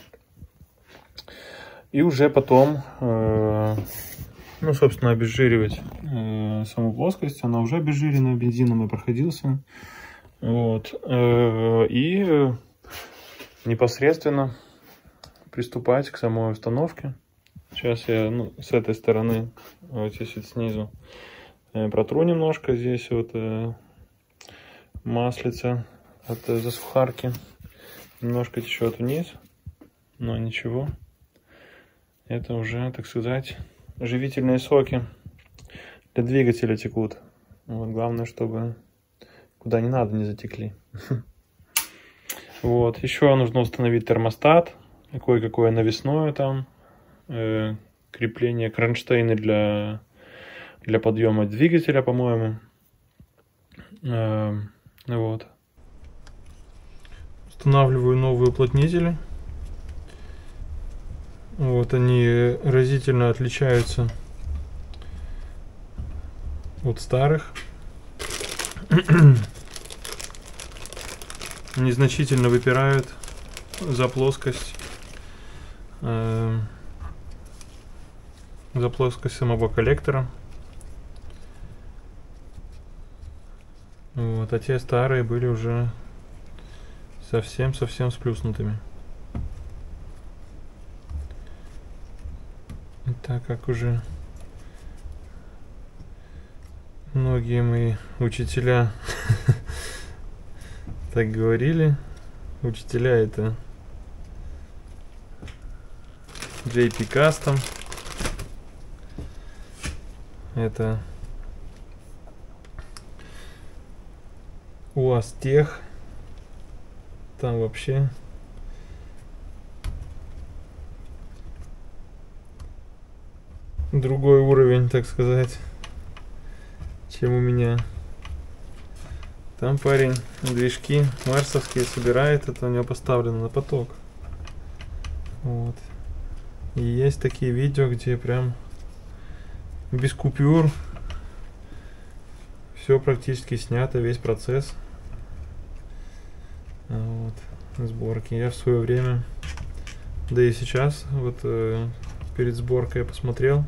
И уже потом, ну, собственно, обезжиривать саму плоскость. Она уже обезжирена, бензином и проходился. Вот. И непосредственно приступать к самой установке. Сейчас я с этой стороны, вот здесь вот снизу, протру немножко. Здесь вот маслица от засухарки. Немножко течет вниз, но ничего. Это уже, так сказать, живительные соки для двигателя текут. Вот, главное, чтобы куда не надо не затекли. Вот. Еще нужно установить термостат. Какое навесное там. Крепление, кронштейны для подъема двигателя, по-моему. Вот. Устанавливаю новые уплотнители. Вот они разительно отличаются от старых. Незначительно выпирают за плоскость. за плоскость самого коллектора. Вот, а те старые были уже совсем сплюснутыми. И так как уже многие мои учителя так говорили, учителя это JP Custom, это УАЗ Тех, там вообще другой уровень, так сказать, чем у меня. Там парень движки марсовские собирает, это у него поставлено на поток. Вот. И есть такие видео, где прям без купюр все практически снято, весь процесс вот, сборки. Я в свое время, да и сейчас, вот перед сборкой я посмотрел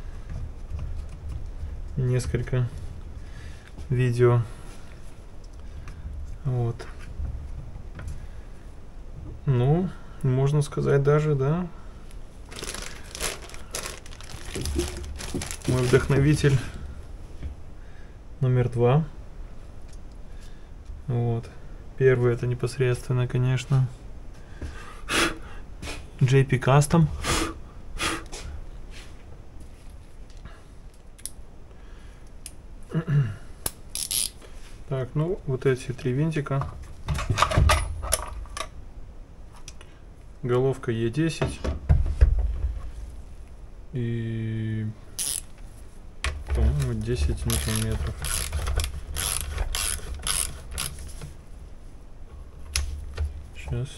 несколько видео. Вот. Ну, можно сказать даже, да. Мой вдохновитель номер 2. Вот. Первый это непосредственно, конечно, JP Custom. Так, ну вот эти 3 винтика. Головка Е10 и, по-моему, 10 ньютон-метров. Сейчас.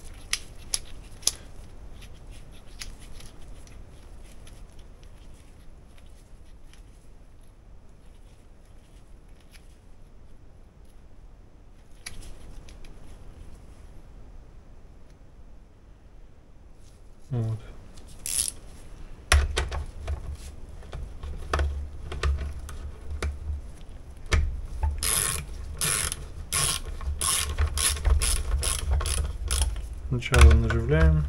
Вот. Сначала наживляем.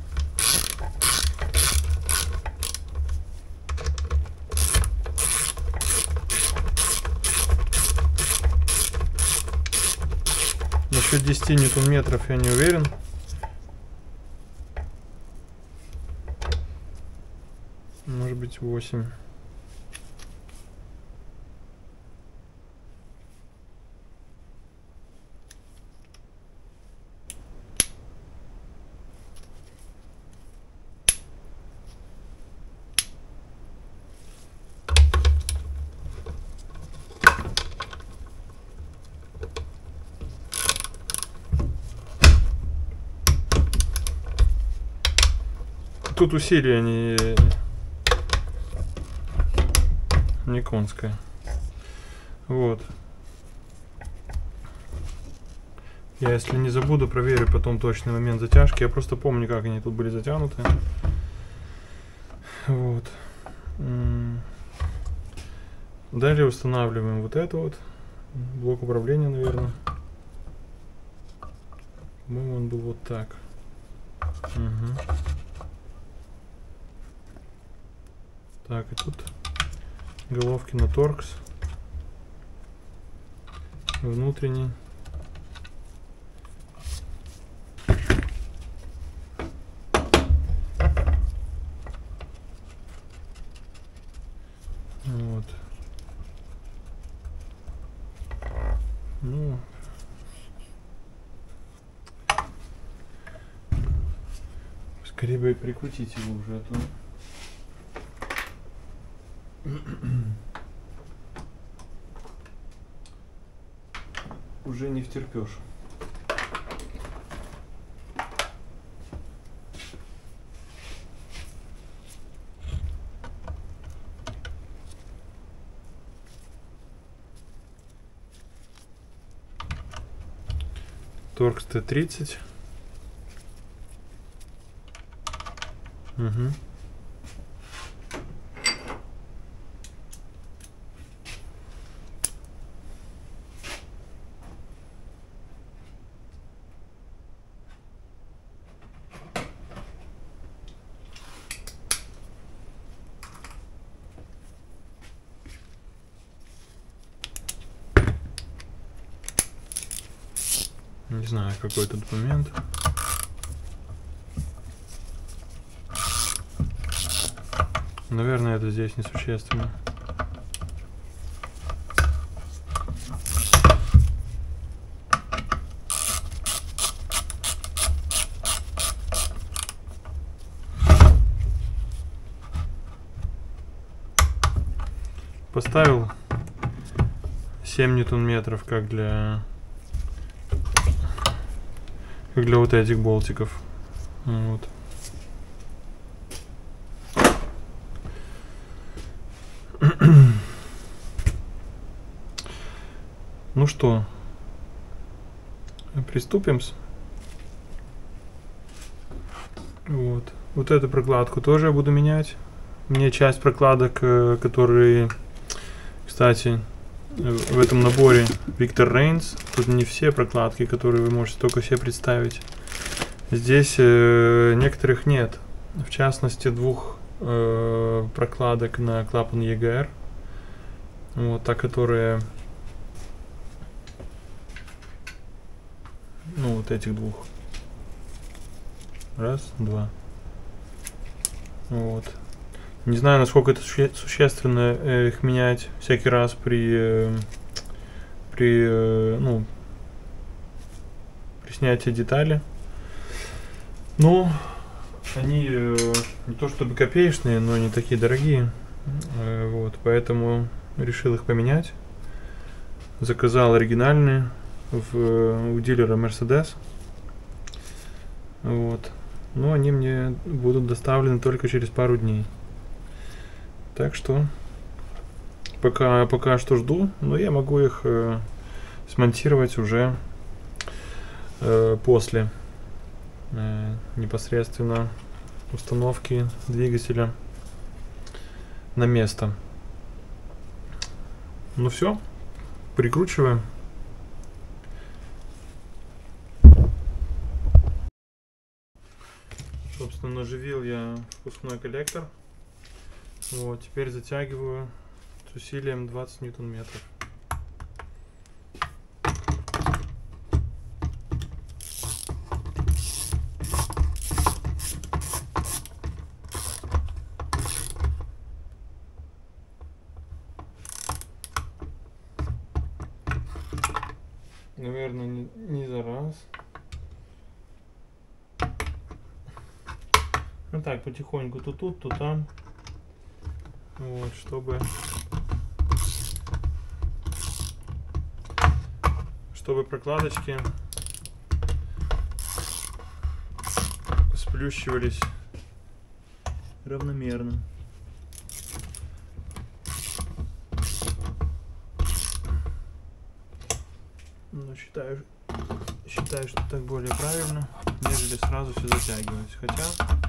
Насчет 10 ньютон-метров я не уверен. Может быть 8. Тут усилие не конское. Вот. Я, если не забуду, проверю потом точный момент затяжки. Я просто помню, как они тут были затянуты. Вот. Далее устанавливаем вот это вот. Блок управления, наверное. По-моему, он был вот так. Угу. Так, и тут головки на торкс. Внутренний. Вот. Ну, скорее бы прикрутить его уже, а то уже не втерпешь. Торкс Т30. Угу. Не знаю, какой тут момент. Наверное, это здесь несущественно. Поставил 7 ньютон-метров, как для вот этих болтиков. Вот. Ну что, приступим. Вот эту прокладку тоже я буду менять. Мне часть прокладок, которые, кстати, в этом наборе Victor Reigns, тут не все прокладки, которые вы можете только себе представить. Здесь некоторых нет. В частности, двух прокладок на клапан EGR. Вот, та, которая... Ну, вот этих двух. Раз, два. Вот. Не знаю, насколько это существенно их менять всякий раз при снятии детали. Но они не то чтобы копеечные, но не такие дорогие. Вот, поэтому решил их поменять. Заказал оригинальные у дилера Mercedes. Вот. Но они мне будут доставлены только через пару дней. Так что пока что жду, но я могу их смонтировать уже после непосредственно установки двигателя на место. Ну все, прикручиваем. Собственно, наживил я впускной коллектор. Вот, теперь затягиваю с усилием 20 ньютон-метров. Наверное, не за раз. Ну так, потихоньку то тут, то там. Вот, чтобы прокладочки сплющивались равномерно. Но считаю, что так более правильно, нежели сразу все затягивать. Хотя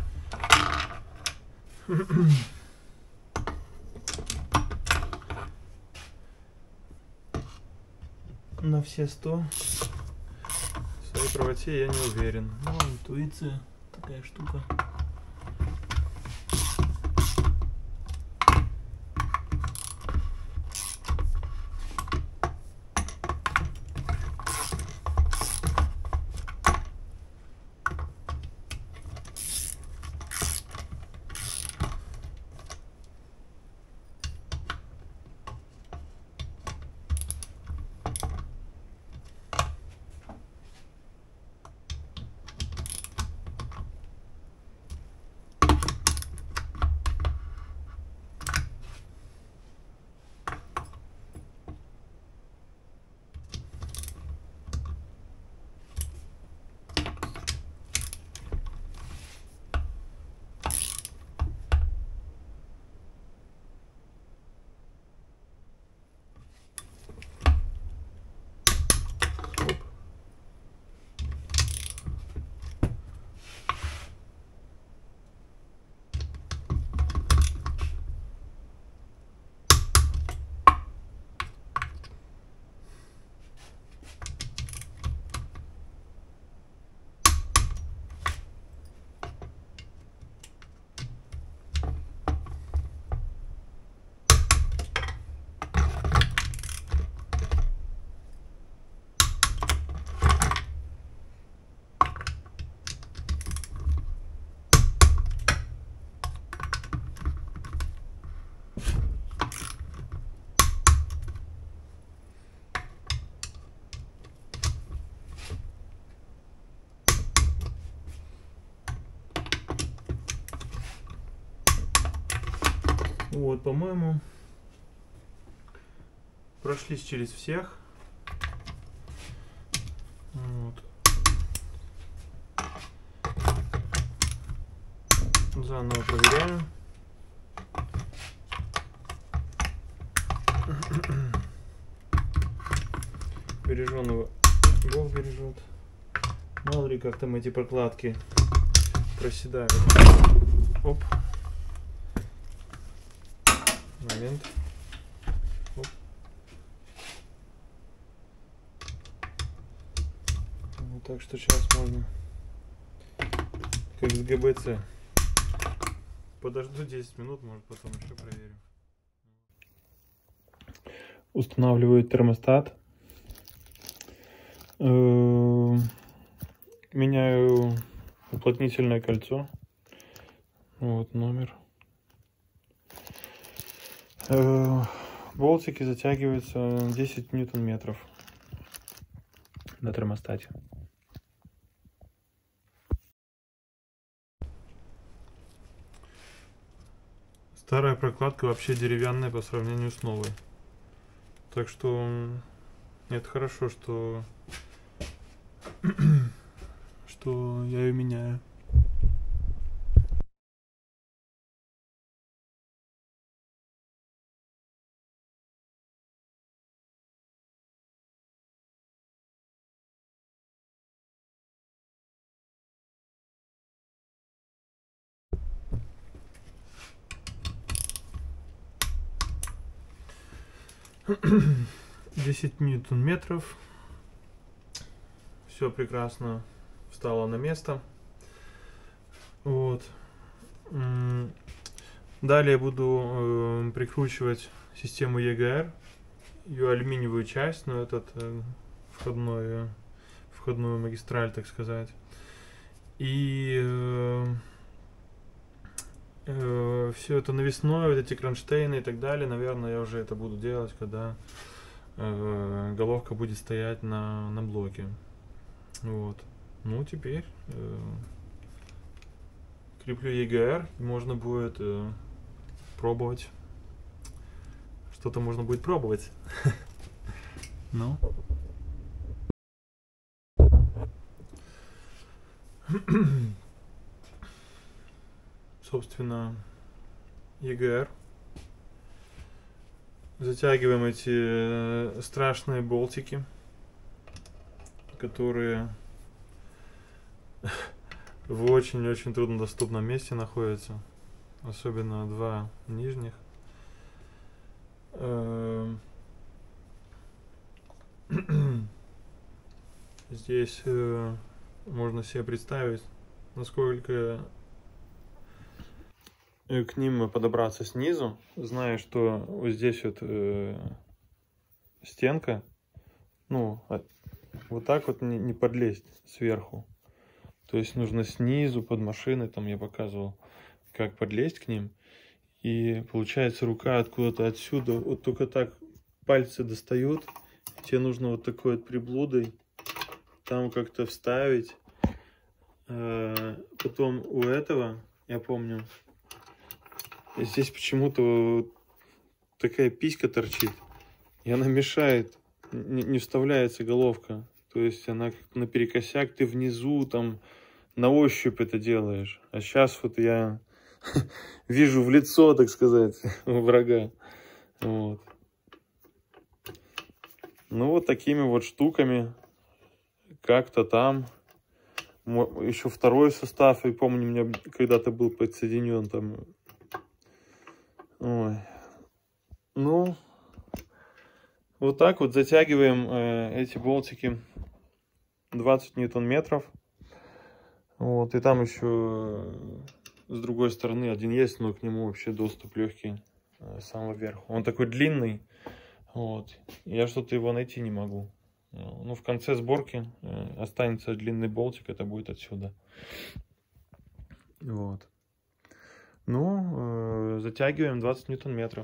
на все 100 в своей правоте я не уверен. Но интуиция такая штука. Вот, по-моему, прошлись через всех. Вот. Заново проверяю. Береженого Бог бережет. Мало ли как там эти прокладки проседают. Оп. Момент. Оп. Ну, так что сейчас можно, как с ГБЦ. Подожду 10 минут, может потом еще проверю. Устанавливаю термостат. Меняю уплотнительное кольцо. Вот номер. Болтики затягиваются 10 ньютон-метров на термостате. Старая прокладка вообще деревянная по сравнению с новой. Так что это хорошо, что я ее меняю. Десять ньютон-метров. Все прекрасно встало на место. Вот. Далее буду прикручивать систему EGR, ее алюминиевую часть, но этот входную магистраль, так сказать. И все это навесное, вот эти кронштейны и так далее, наверное, я уже это буду делать, когда головка будет стоять на блоке. Вот. Ну, теперь креплю EGR, можно будет пробовать. Что-то можно будет пробовать. Ну. Собственно, EGR. Затягиваем эти страшные болтики, которые в очень-очень труднодоступном месте находятся. Особенно два нижних. Здесь можно себе представить, насколько к ним подобраться снизу, зная, что вот здесь вот стенка, ну, вот так вот не подлезть сверху. То есть нужно снизу, под машиной, там я показывал, как подлезть к ним. И получается, рука откуда-то отсюда, вот только так пальцы достают. Тебе нужно вот такой вот приблудой там как-то вставить. Потом у этого, я помню, здесь почему-то такая писька торчит. И она мешает, не вставляется головка. То есть она как-то наперекосяк, ты внизу там на ощупь это делаешь. А сейчас вот я вижу в лицо, так сказать, врага. Вот. Ну вот такими вот штуками как-то там. Еще второй состав, я помню, у меня когда-то был подсоединен там. Ой. Ну, вот так вот затягиваем эти болтики 20 ньютон-метров. Вот, и там еще с другой стороны один есть, но к нему вообще доступ легкий с самого верху. Он такой длинный, вот. Я что-то его найти не могу. Ну, в конце сборки останется длинный болтик, это будет отсюда. Вот. Ну, затягиваем 20 ньютон-метров.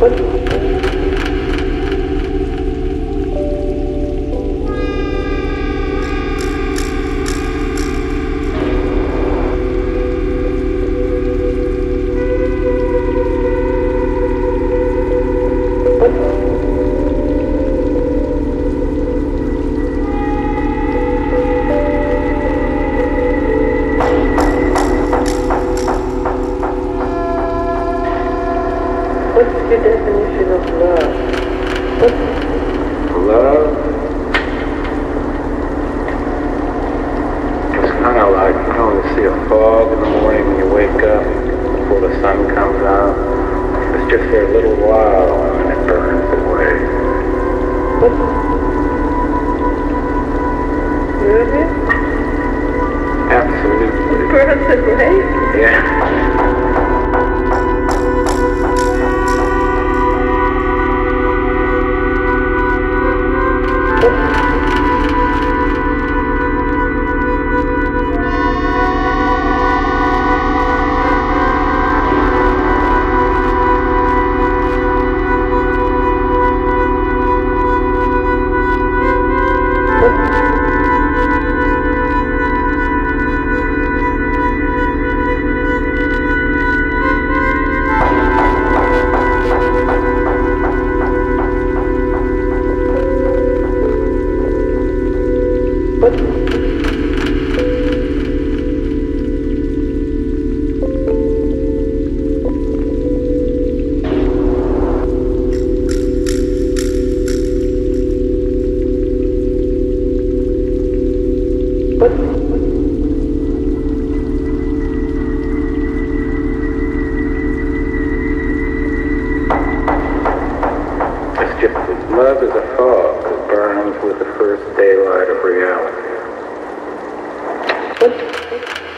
What's your definition of love? Love? It's kind of like, you know, you see a fog in the morning when you wake up before the sun comes out. It's just there a little while and then it burns away. Really? Absolutely. Burns away? Yeah. Love is a fog that burns with the first daylight of reality.